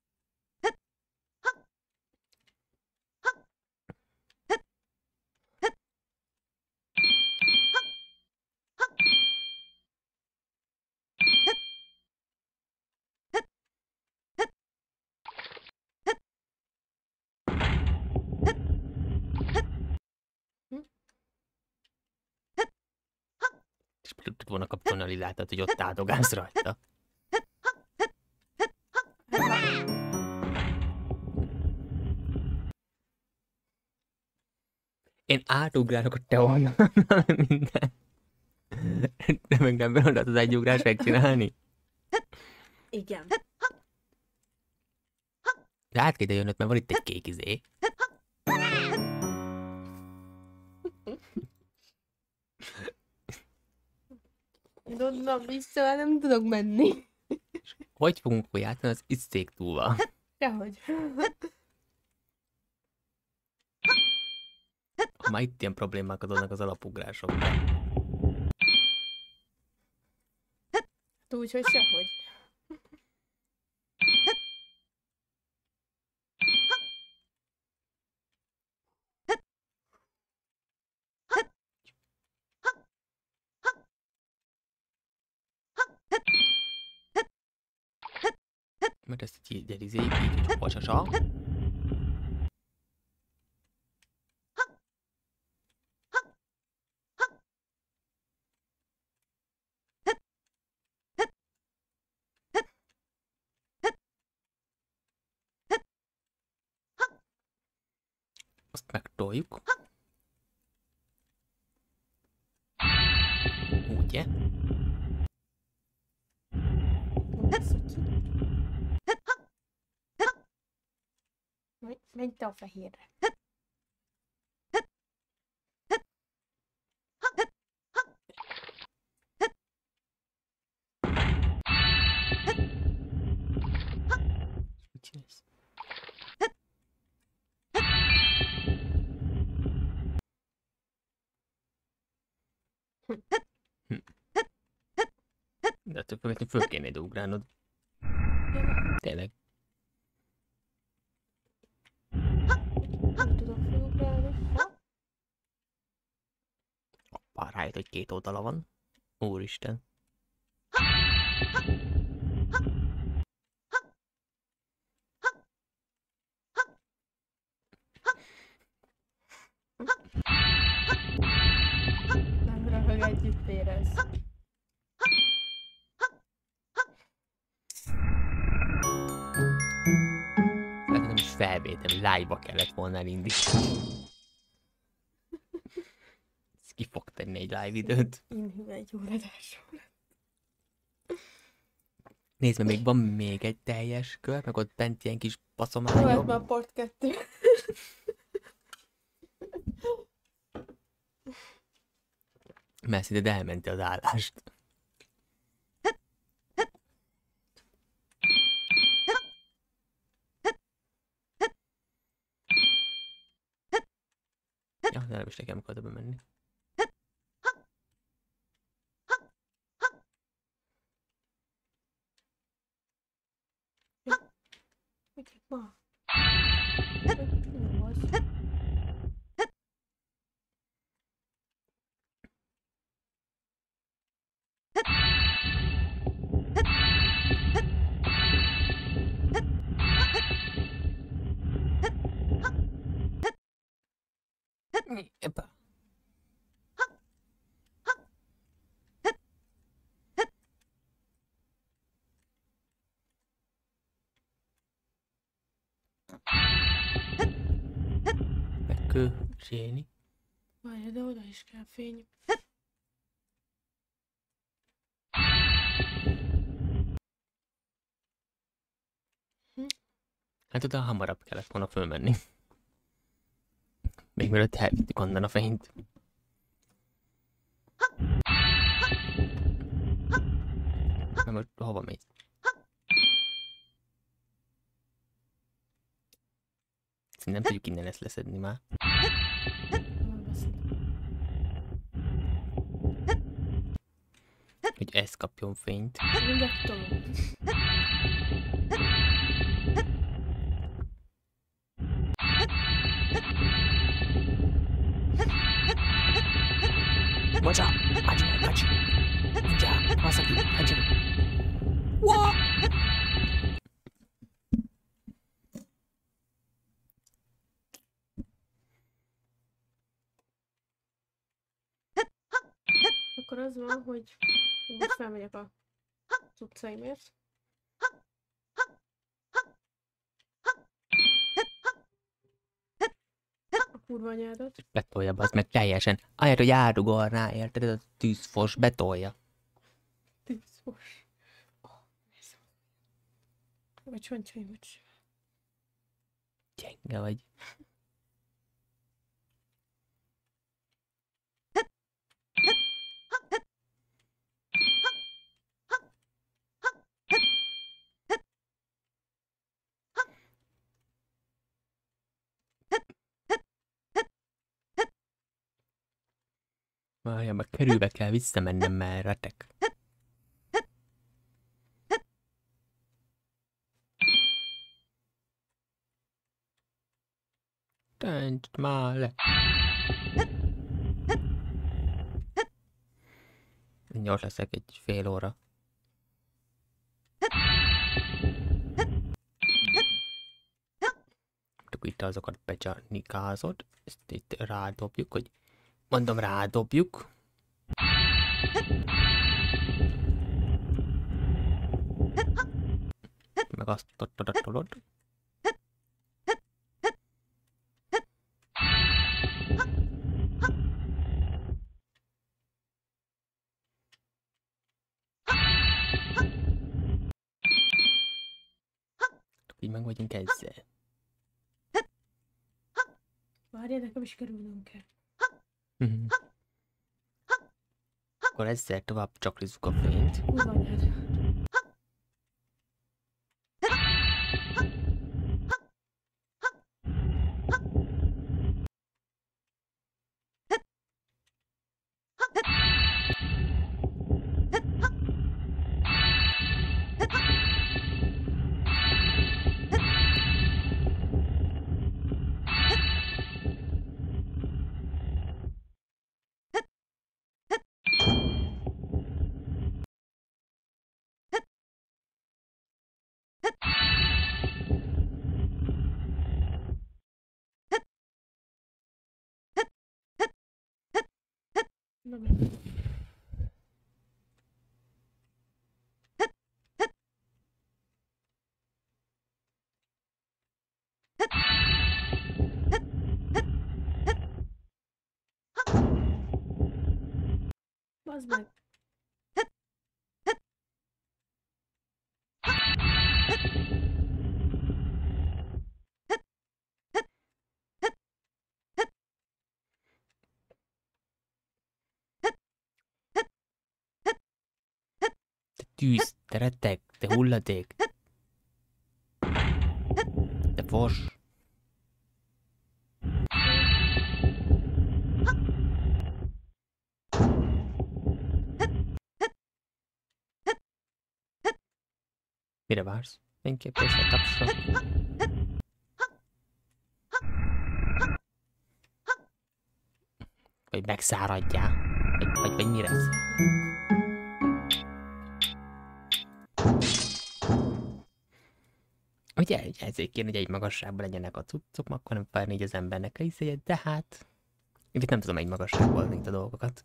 S1: És tudod volna kapcsolni a lilátát, hogy ott áldogálsz rajta. Én átugrálok a te oldalon, minden. De meg nem benned az egy ugrás megcsinálni.
S2: Igen.
S1: De át kéne jönnöd, mert van itt egy kék izé.
S2: Mondom, vissza nem tudok menni.
S1: Hogy fogunk akkor játszani az It's Take Two-val?
S2: Dehogy.
S1: Ha már itt ilyen problémákat adnak az alapugrásokkal.
S2: Úgy, hogy sehogy.
S1: Mert ezt így elizéljük, így, hogy pasasa. Azt megtoljuk. Ugye?
S2: Menj te a fehérre.
S1: Mit csinálsz? Hm. De ettől függetlenül föl kéne ide ugrálnod. Tényleg.
S2: Nem tudok felugrálni.
S1: Hoppá, rájött, hogy két oldala van. Úristen.
S2: Nem röhög, együtt érez.
S1: Hát nem is felvétel, live-ba kellett volna elindítani. Ez ki fog tenni egy live időt.
S2: Én egy óradásról.
S1: Nézd meg, még van még egy teljes kör, meg ott bent ilyen kis
S2: Jó, hát
S1: baszományok.
S2: már part kettő.
S1: Mert szinte elmenti az állást. Ja, nem is nekem kell oda bemenni.
S2: Mit ma? Jó az.
S1: Epa. Megkőzséni.
S2: Várj, de oda is kell fény.
S1: Hát oda hamarabb kellett volna fölmenni. Még mielőtt elvittük onnan a fényt. Na most hova mész? Nem tudjuk innen ezt leszedni már. Hogy ez kapjon fényt.
S2: Mindjárt tolom.
S1: Mocha! Hachi! Hachi! Ninja! Masaki! Hachi! What?
S2: Akkor az van, hogy most felmegyek a cuccaimért. A kurva nyárat.
S1: Betolja, az meg teljesen. Ahelyett, hogy árugolná, érted? Ez a tűzfos betolja.
S2: Tűzfos. Oh, nézzem. Vagy csontjaim, vagy.
S1: Gyenge vagy. Várjál, meg körülbe kell visszamennem, mert retek. Töntsd már le. Gyors leszek egy fél óra. Akkor itt azokat becsanikázod. Ezt itt rádobjuk, hogy... Mondom, rádobjuk. Meg azt ott oda tolod. hogy meg vagyunk ezzel.
S2: Várj, nekem is kerülnünk kell.
S1: Mhm. Akkor ezzel tovább csaklizzuk a fényt.
S2: Mi van ez? Na, mi? Bazd meg.
S1: Te tűz, te retteg, te hulladék. Te fos. Mire vársz? Mindenképp persze tapsra. Vagy megszáradjál. Vagy, vagy, vagy mi lesz? Ugye, ugye ezért kéne, hogy egy magasságban legyenek a cuccok, akkor nem fárni így az embernek a izéje, de hát... Én itt nem tudom egy magasságban itt a dolgokat.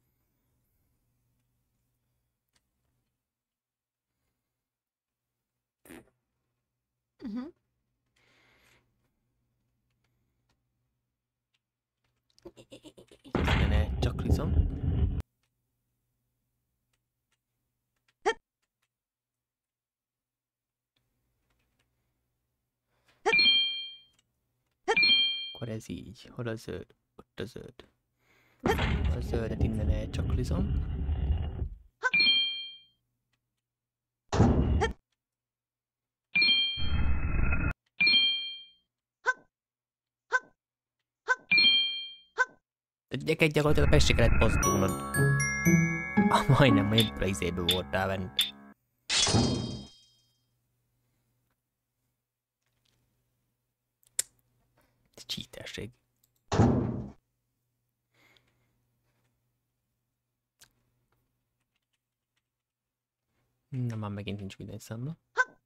S2: Uh-huh.
S1: Ezt ne csaklizom. Akkor ez így. Hol a zöld? Ott a zöld. A zöldet innen elcsaklizom. Neked gyakorlatilag meg se kellett mozdulnod. Ah, majdnem, hogy ebből a izéből voltál benne. Ez csíterség. Na, már megint nincs minden számla.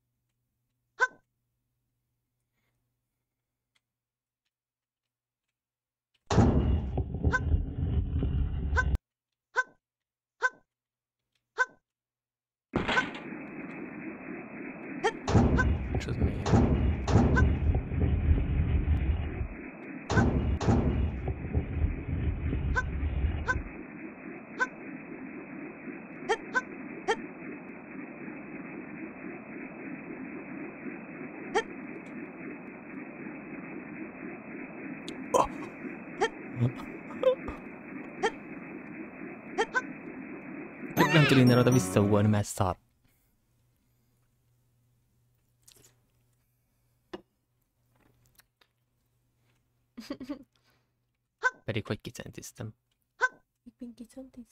S1: És az miért? Oh. Nem tud innen oda visszaugolni, mert szar. Pedig hogy kicentiztem.
S2: Ich bin gezontis.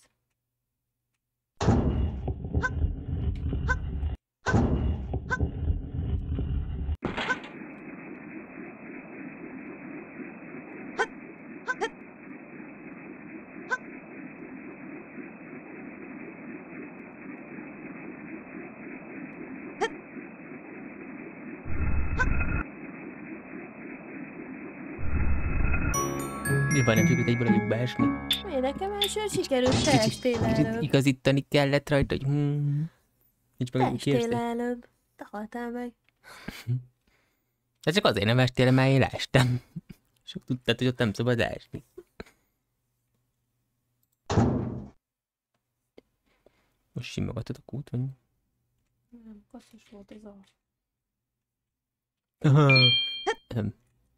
S1: Nyilván nem sikerült egyből a beesni.
S2: Miért nekem első sikerült, te estél
S1: Kicsit
S2: előbb.
S1: igazítani kellett rajta, hogy hmm. Nincs meg,
S2: Te
S1: hogy
S2: estél
S1: kiestél.
S2: előbb. Te haltál meg.
S1: De csak azért nem estél, mert én leestem. És tudtad, hogy ott nem szabad esni. Most simogatod a kút, vagy?
S2: Nem, kasszos volt ez a...
S1: Öm.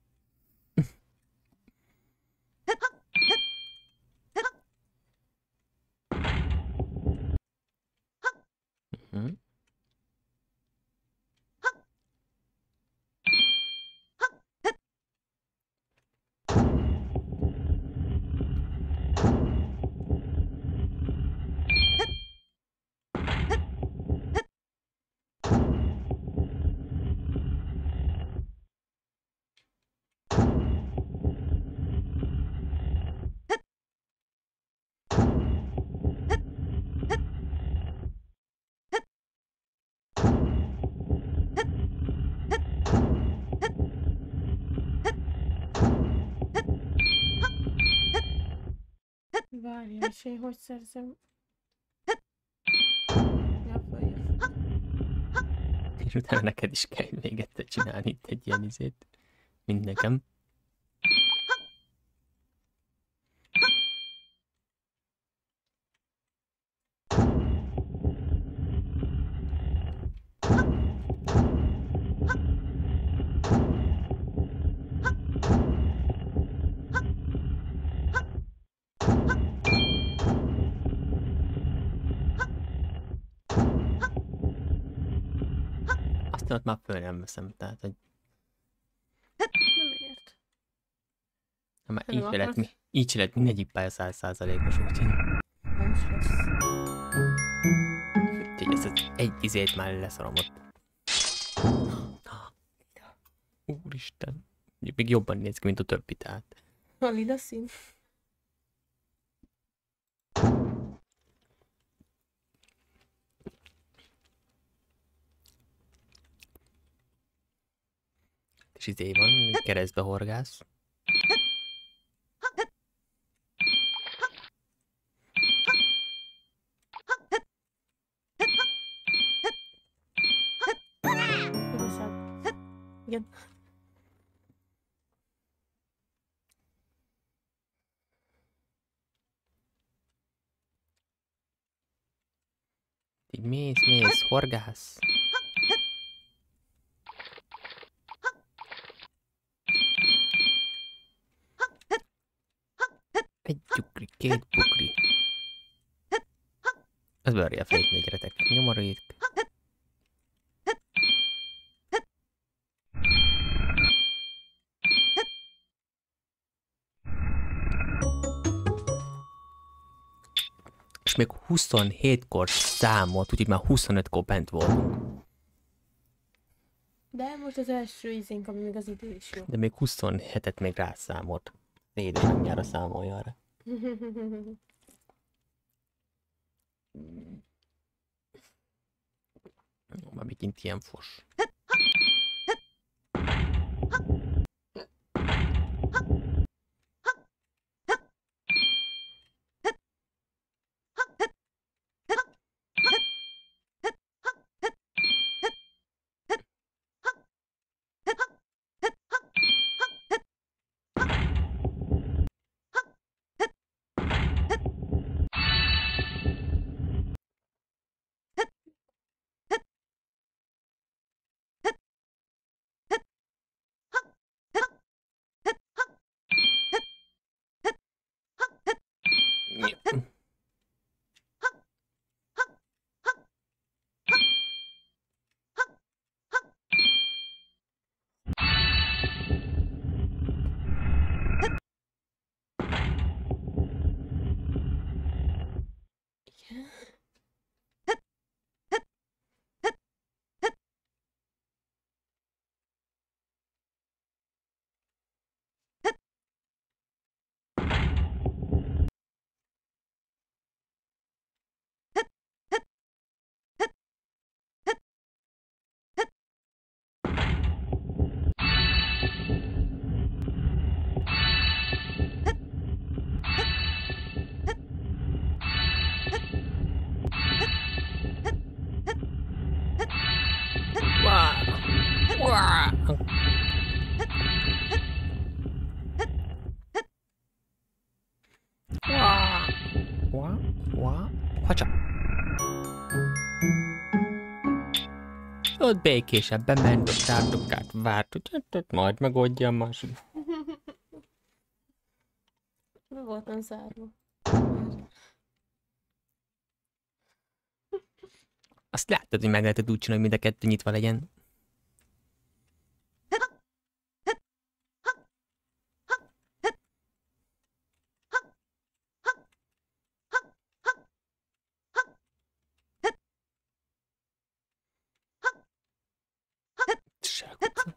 S1: Mhm.
S2: Várj, és én hogy szerzem? Ja, följön.
S1: És utána neked is kell még egyszer csinálni itt egy ilyen izét, mint nekem. Aztán ott már föl nem veszem, tehát hogy
S2: Nem ért.
S1: ha már
S2: Nem
S1: így se lett,
S2: akarsz?
S1: mi, így se lett mindegyik pálya száz százalékos, úgyhogy
S2: Nem is lesz.
S1: úgyhogy ezt az egy izét már leszarom ott. Úristen. Még jobban néz ki, mint a többi, tehát.
S2: A lila szín.
S1: És izé van, keresztbe horgász.
S2: Kiviszed. Igen.
S1: Így mész, mész, horgász. Egy tyukri, két pukri. Ez verje a fejét még retek. Nyomorít. És még huszonhétkor számolt, úgyhogy már huszonötkor bent voltunk.
S2: De most az első izénk, ami még az idő is jó.
S1: De még huszonhetet még rászámolt. Édesanyjára számolja arra. Már megint ilyen fos. Ott békésebben ment, ott áldokát várt, hogy hát majd megoldja más.
S2: Mi voltam zárva?
S1: Azt láttad, hogy meg lehetett úgy csinálni, hogy mind a kettő nyitva legyen. Zsákutca.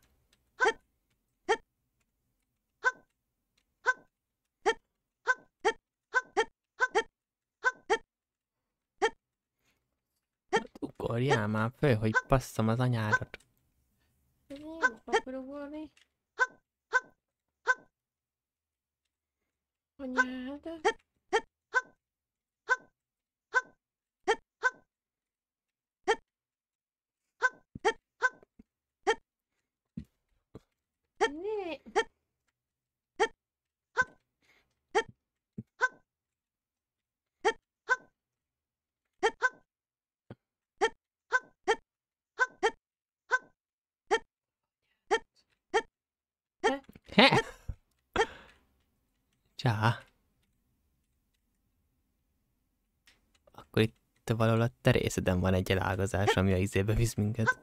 S1: Ugorjál már föl, hogy passzom az anyádat.
S2: Én nem akarok ugorni. Anyádat. Né.
S1: He? Csá. Akkor itt valahol a terészeden van egy elágazás, ami a izébe visz minket.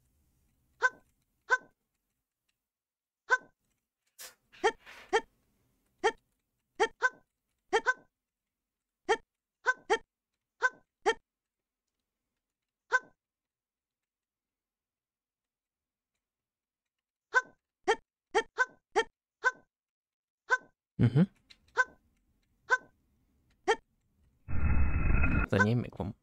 S1: Uh-huh. Az enyém még van.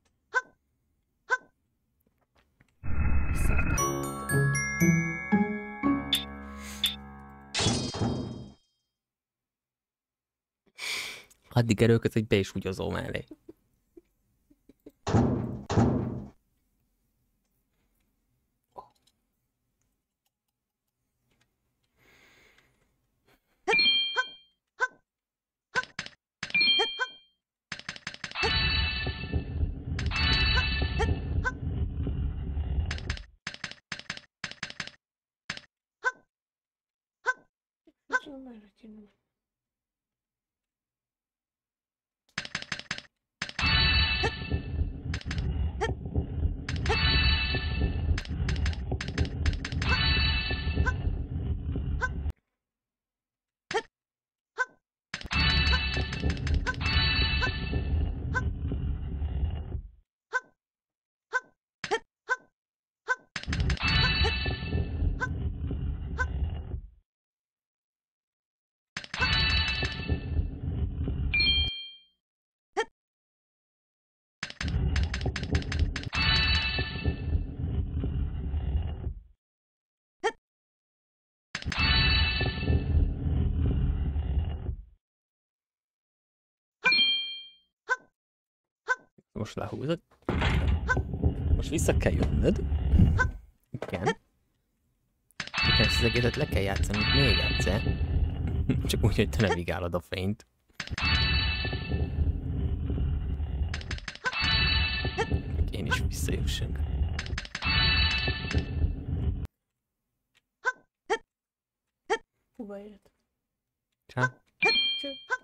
S1: Addig erőköt, hogy be is húgyozó mellé.
S2: Köszönöm, erre csinálom.
S1: Most lehúzod. Most vissza kell jönnöd. Igen. Igen, ezt az egészet le kell játszani még egyszer. Csak úgy, hogy te nem vigálod a fényt. Hogy én is visszajussunk.
S2: Hova ért?
S1: Csá.
S2: Csak.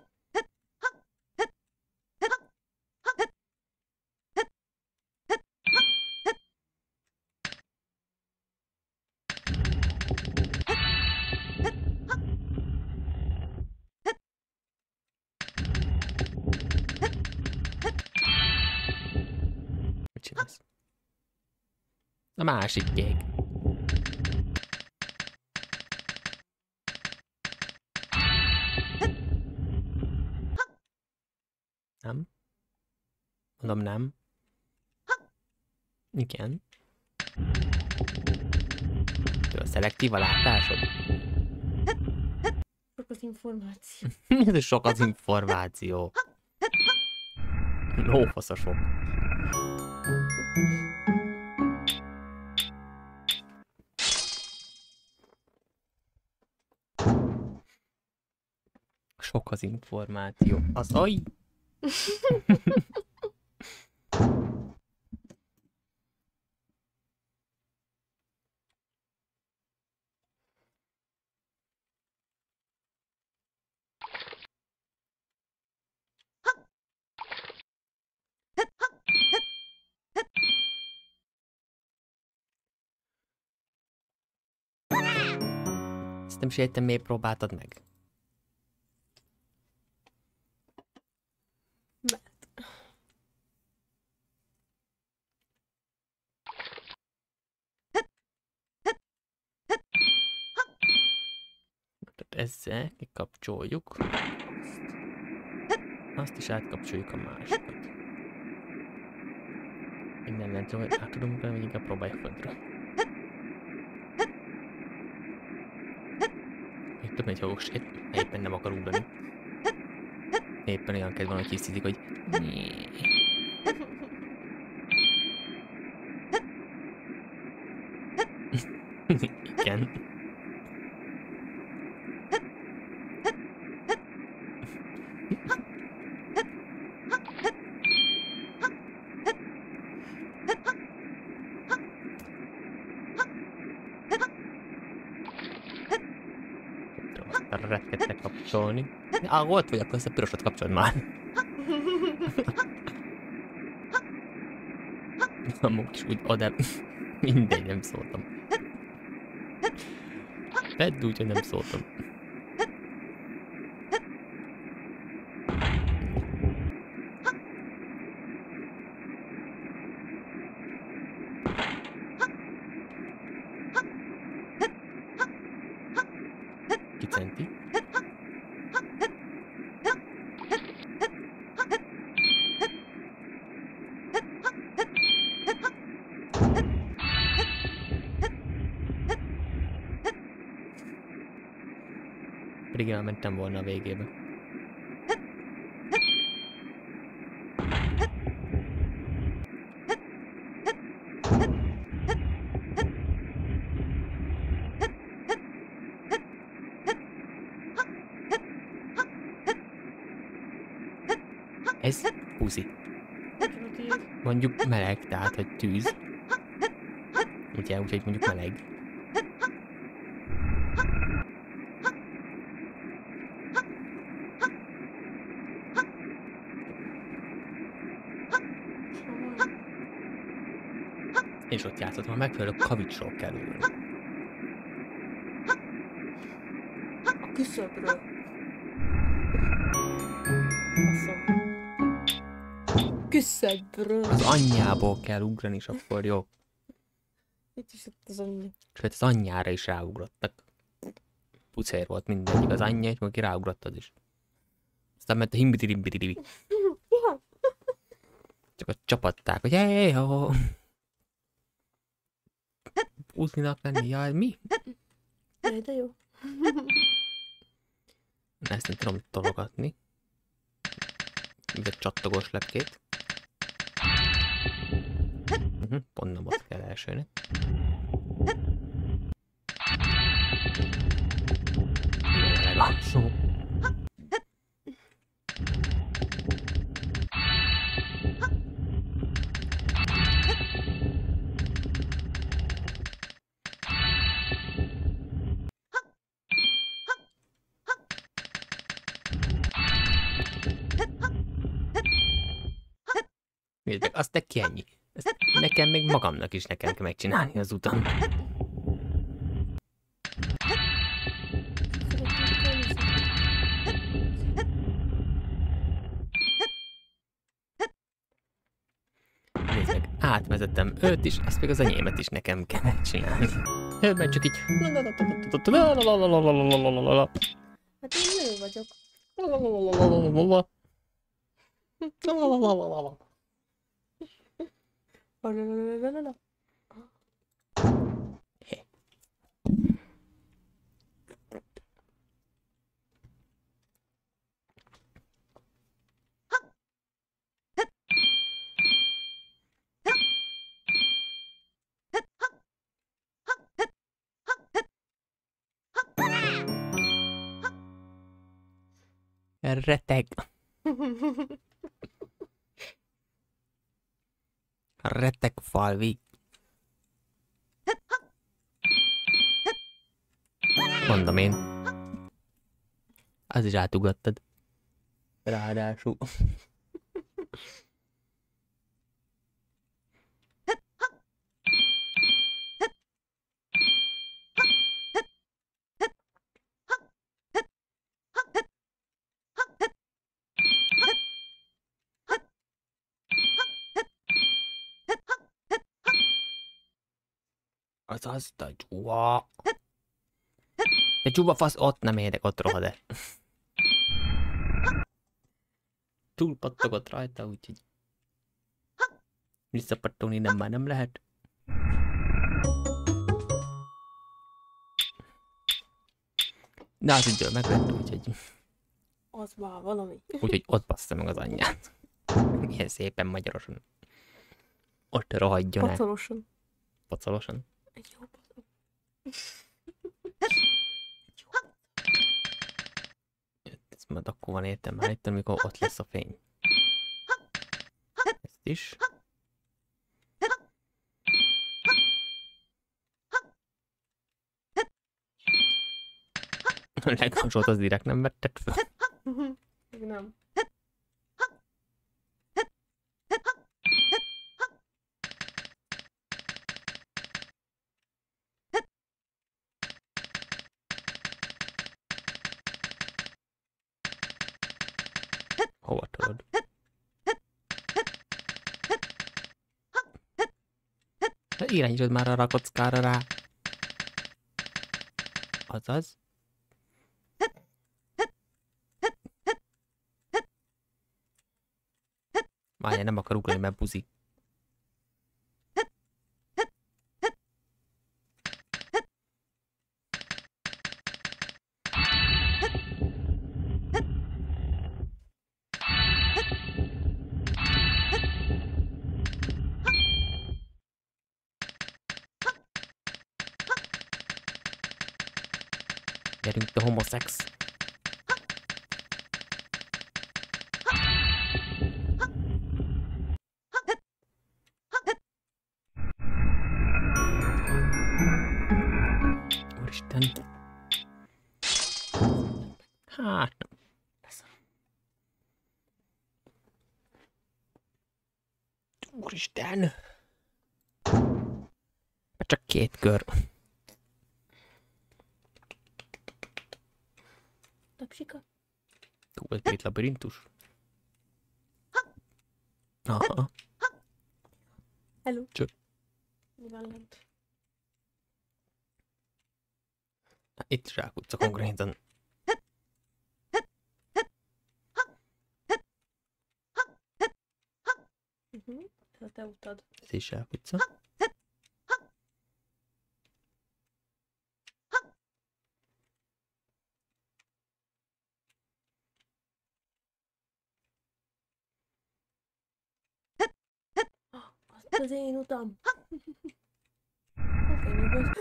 S1: Mit csinálsz? A másik kék. Nem? Mondom nem. Igen. Től szelektív a látásod?
S2: Sok az információ.
S1: Ez sok az információ. Lófaszosok. Sok az információ. Az aj! nem is értem, miért próbáltad meg.
S2: Mert.
S1: Tehát ezzel kikapcsoljuk. Azt is átkapcsoljuk a másikat. Innen nem tudom, hogy át tudom ugrani, vagy inkább próbáljuk földről. Még több egy hangos, éppen nem akar ugrani. Éppen olyan kedv van, hogy hisztízik, hogy... Igen. A retket lekapcsolni. Ah, volt vagy, akkor ezt a pirosat kapcsolod már. Amúgy is úgy oda... Mindegy, nem szóltam. Tedd úgy, hogy nem szóltam. Kicenti. Pedig elmentem volna a végébe. Ez puzi. Mondjuk meleg, tehát hogy tűz. Ugye, úgyhogy mondjuk meleg. És ott játszottam, a megfelelő kavicsról kell ülni.
S2: A küszöbről. Baszom. Küszöbről.
S1: Az anyjából kell ugrani, és akkor jó.
S2: Itt is ott az anyja.
S1: Sőt, az anyjára is ráugrottak. Pucér volt mindegyik, az anyja, és aki ráugrott az is. Aztán ment a himbidi-rimbidi-ribi. Csak ott csapatták, hogy hé, ho. Úszninak lenni, jaj, mi?
S2: Jaj, de jó.
S1: Ezt nem tudom tologatni. Mint egy csattogós lepkét. Uh-huh, pont nem ott kell elsőnek. Szó. Nézd meg, azt neki ennyi. Ezt nekem még magamnak is nekem kell megcsinálni az utam. Nézd meg, átvezettem őt is, ezt még az enyémet is nekem kell megcsinálni. Őben csak így...
S2: Hát én nő vagyok.
S1: Reteg. Reteg falvi. Mondom én. Az is átugattad. Ráadásul. Azaz, te dzsúva. Te dzsúva fasz, ott nem érek, ott rohad-e. Túl pattogott rajta, úgyhogy... Visszapattogni nem már nem lehet. De az időt meglett, úgyhogy...
S2: Az már valami.
S1: Úgyhogy ott bassza meg az anyját. Ilyen szépen magyarosan. Ott rohadjon el.
S2: Pacolosan.
S1: Pacolosan?
S2: Egy jó pacol.
S1: Ez majd akkor van értem, már itt, amikor ott lesz a fény. Ezt is. A legalsót az direkt nem vetted fel.
S2: Még nem.
S1: Hova tudod? Irányítod már arra a kockára rá. Azaz. Várjál, nem akar ugrani, mert buzi. Gyerünk, te homoszex. Úristen. Hát nem. Úristen. Csak két kör.
S2: Tapsika?
S1: Túl vagy két labirintus? Aha.
S2: Hello.
S1: Csak.
S2: Mi van lent?
S1: Itt zsákutca konkrétan.
S2: Uh-huh. Ez a te utad.
S1: Ez is zsákutca.
S2: Az az én utam. Oké, nyugodj.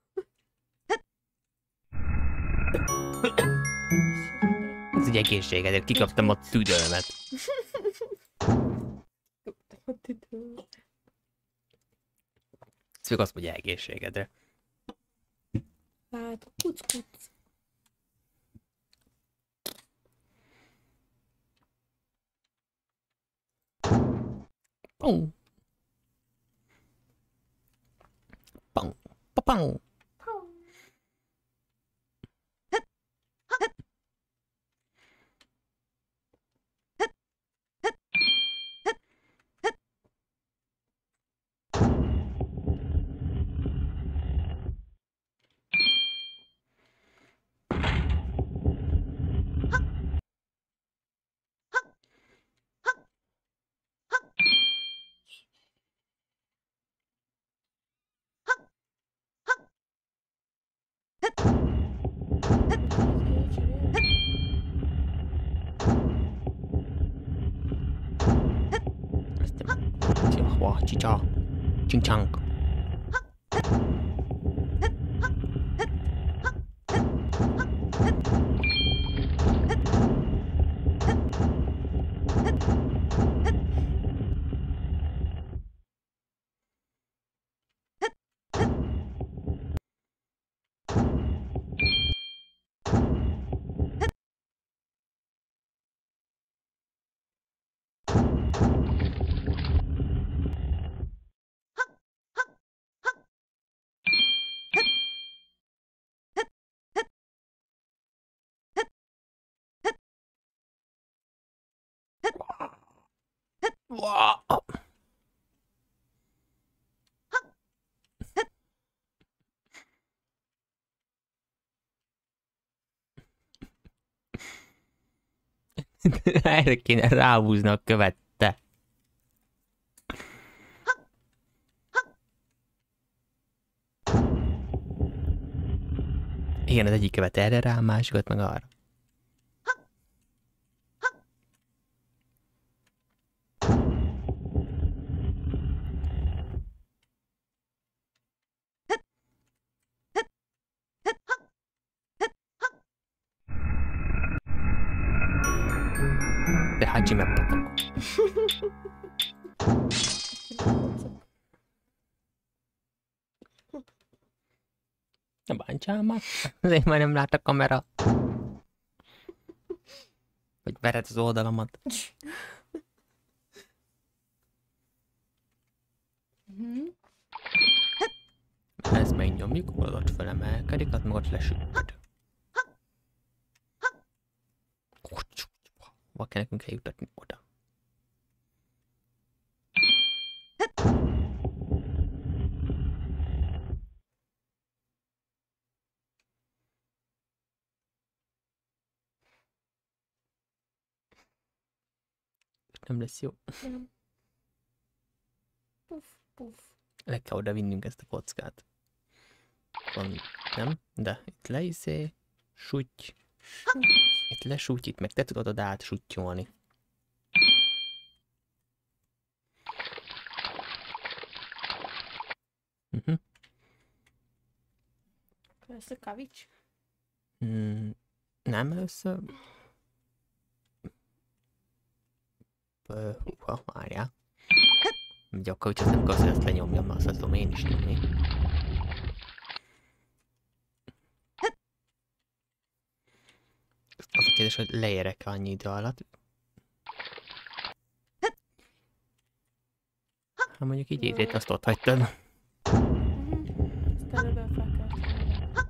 S1: Ez egy egészségedért, kikaptam a tüdőmet.
S2: A tüdőm.
S1: Ez még azt mondja egészségedre.
S2: Hát, kuc-kuc.
S1: Pum. Pum. Pa-pum. Wow, chicha. Ching chang. Wow. Erre kéne ráhúzni a követ, te. Igen, az egyik követ erre rá, a másikat meg arra. De Haji megpatok. Ne bántsál már. Azért már nem lát a kamera. Hogy vered az oldalamat. Ezt megnyomjuk, oldalt felemelkedik, az meg ott lesütted. Hova kell nekünk eljutatni oda? Nem lesz jó.
S2: Nem. Puf, puf.
S1: Le kell oda vinnünk ezt a kockát. Van, nem? De itt le izé, súty. Itt lesúty, itt meg te tudod oda átsútyolni. Uh-huh.
S2: Először kavics.
S1: Mm, nem először. Húha, várjál. Ugye akkor hogy nem kell, ezt lenyomjam, azt azt tudom én is nyomni. Az a kérdés, hogy leérek annyi idő alatt. Hát mondjuk így idét azt ott hagytad.
S2: Ezt előbb fel kell.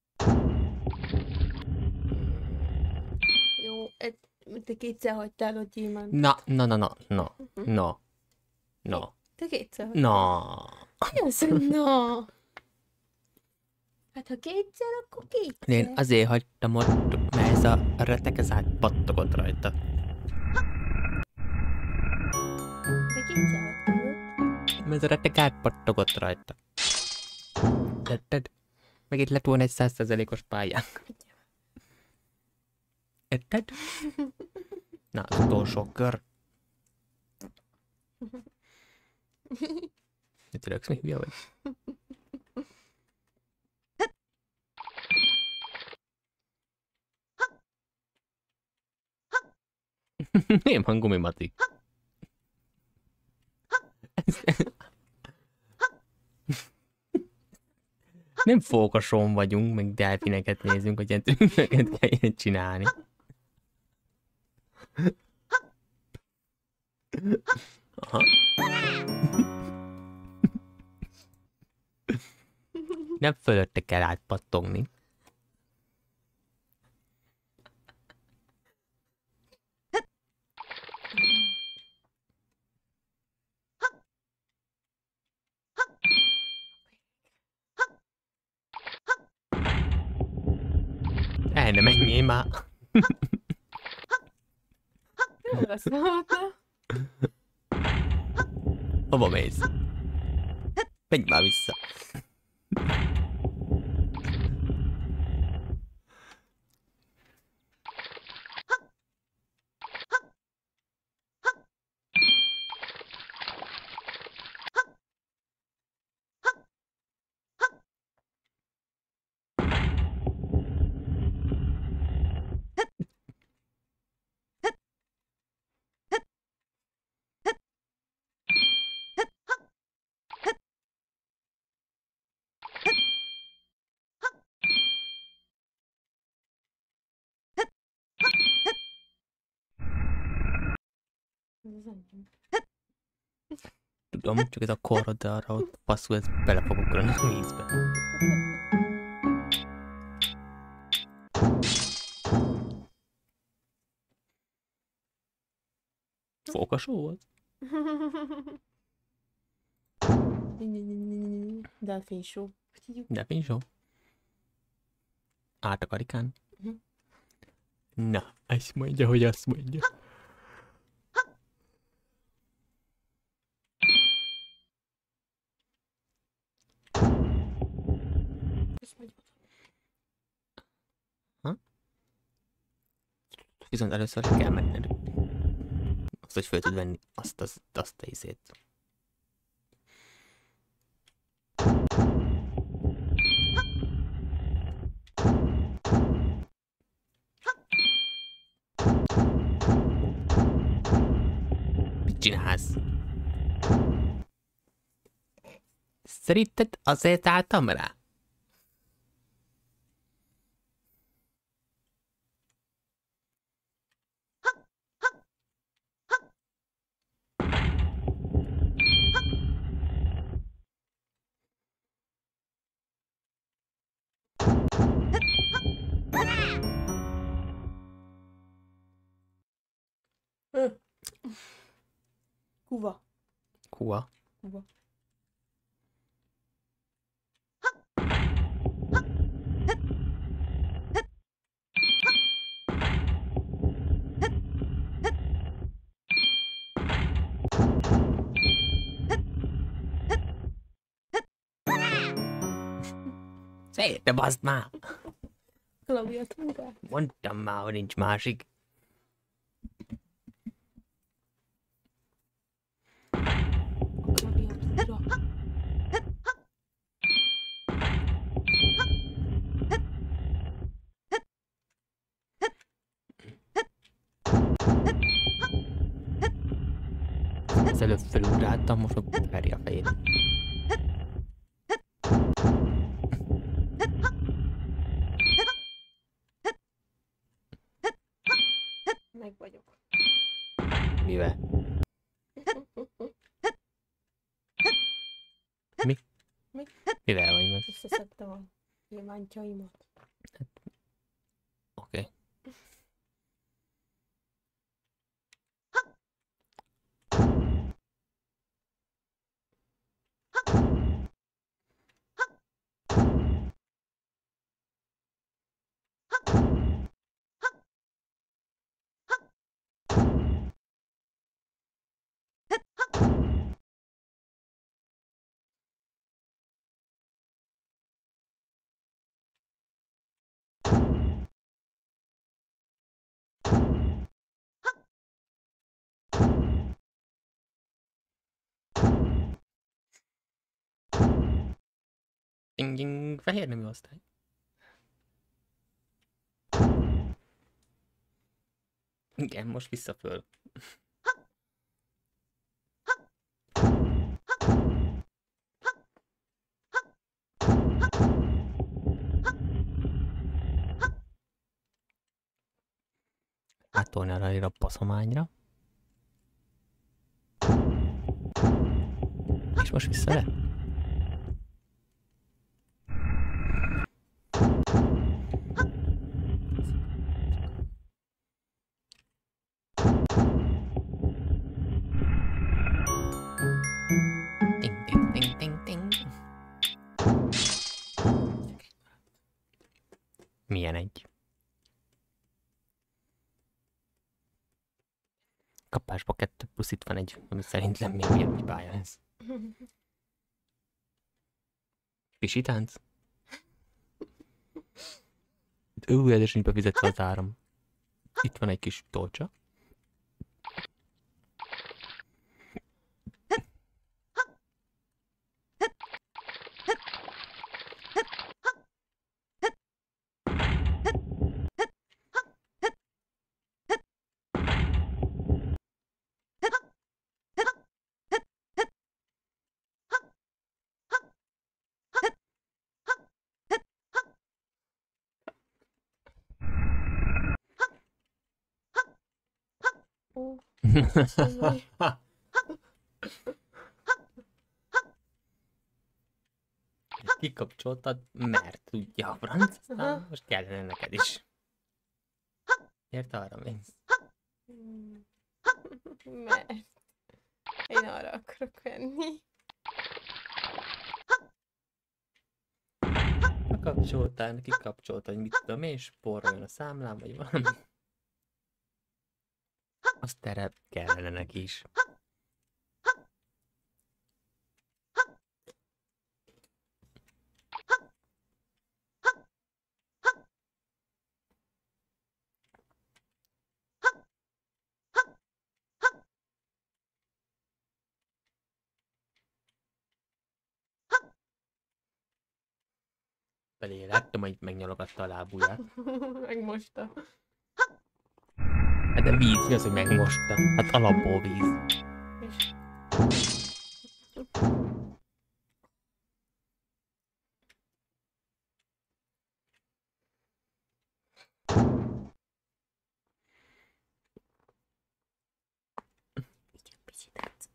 S2: Jó, te kétszer hagytál ott gyémánt.
S1: Na, na, na, na, na, na, na,
S2: Te kétszer hagytál.
S1: na.
S2: Mi az, hogy na? Hát ha kétszer, akkor kétszer.
S1: Én azért hagytam ott, mert ez a retek ez átpattogott rajta.
S2: De kétszer hagytál ott.
S1: Mert ez a retek átpattogott rajta. Érted? Meg itt lett volna egy száz százalékos pályánk. Érted? Na, az utolsó kör. Mit rögsz, mi hülye vagy? Nem hangom, Mati. Nem fókason vagyunk, meg delfineket nézünk, hogy ilyen trükkeket kell ilyen csinálni. Aha. Nem fölötte kell átpattogni. El ne menjél már.
S2: Jó lesz, hát.
S1: Hova mész? Menj már vissza. Tudom, csak ez a korod, de arra ott passzul, ez bele fog ugrani a vízbe. Fókasó volt?
S2: Delfin show.
S1: Delfin show? Át a karikán?
S2: Uh-huh.
S1: Na, ezt mondja, hogy azt mondja. Ha? Viszont először kell menned. Azt, hogy fel tud venni azt, azt, azt a izét. Mit csinálsz? Szerinted azért álltam rá?
S2: Kuva.
S1: Kuva.
S2: Kuva.
S1: Szép, de baszd már!
S2: Klaviatúra.
S1: Mondtam már, hogy nincs másik.
S2: Klaviatúra.
S1: Az előbb felugráltam, most meg veri a fejét.
S2: Meg vagyok.
S1: Mivel? Mi?
S2: Mi?
S1: Mivel vagy meg?
S2: Összeszedtem a gyémántjaimat.
S1: Oké. Okay. Ding, ding, fehér nemű osztály. Igen, most vissza föl. Átolni arra a paszományra. És most vissza le. Ding, ding, ding, ding, ding. Milyen egy? Kapásba kettő plusz itt van egy, ami szerintem még ugyanúgy pálya lesz. Pisi tánc? Ú, ez is nincs befizetve az áram. Itt van egy kis tolcsa.
S2: Ó,
S1: Kikapcsoltad, mert tudja a franc, aztán
S2: Aha.
S1: most kellene neked is. Érte, arra mész?
S2: mert én arra akarok venni.
S1: Bekapcsoltál, kikapcsoltad, hogy mit tudom én, spóroljon a számlám, vagy valami. Azt erre kellene neki is. Felé láttam, hogy megnyalogatta a lábujját.
S2: Megmosta.
S1: Hát de víz, mi az, hogy megmosta? Hát alapból víz.
S2: És... Igen, picit.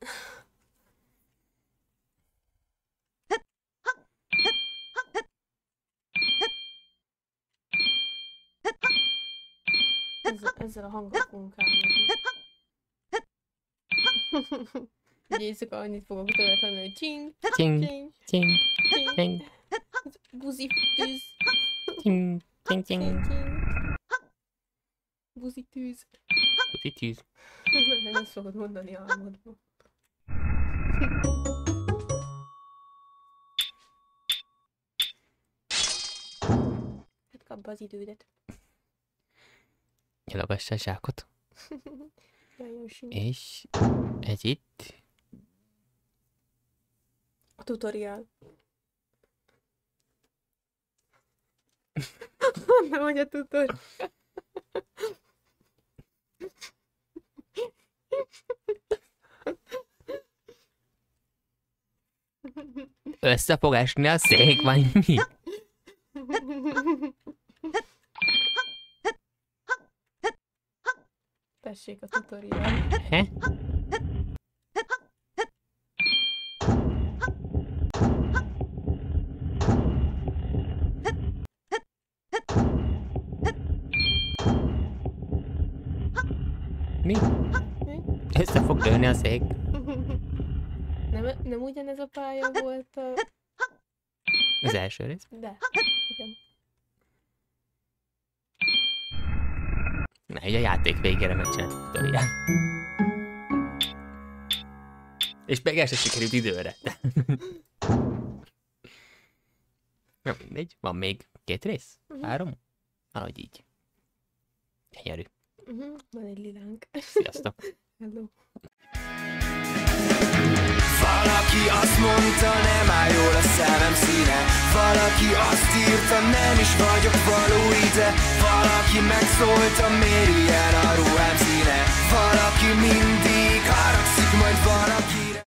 S2: Ezzel, ezzel a hanggal fogunk álmodni. Ugye éjszaka annyit fogok tőle tanulni, hogy csing,
S1: Csing,
S2: csing,
S1: csing,
S2: csing,
S1: csing,
S2: buzi tűz,
S1: csing, csing,
S2: csing,
S1: csing.
S2: csing, buzi tűz.
S1: Tuti tűz.
S2: Ezt fogod mondani álmodban. Hát kap be az idődet.
S1: Nyalogassa a zsákot.
S2: Nagyon simán.
S1: És ez itt.
S2: A tutoriál. Nem, hogy a tutoriál.
S1: Összefogásni a szék, vagy mi?
S2: Tessék a tutoriál.
S1: He? Mi? Össze fog dőlni a szék.
S2: Nem, nem ugyanez a pálya volt a...
S1: Az első rész.
S2: De, igen.
S1: Na, így a játék végére megcsinált a tutoriál. És meg el sem sikerült időre. Na mindegy, van még két rész?
S2: Mhm.
S1: Három? Ahogy így. Gyönyörű.
S2: Uh-huh. Van egy lilánk.
S1: Sziasztok!
S2: Hello.
S3: Valaki azt mondta, nem áll jól a szemem színe. Valaki azt írta, nem is vagyok való ide. Valaki megszólta, miért ilyen a ruhám színe. Valaki mindig haragszik, majd valaki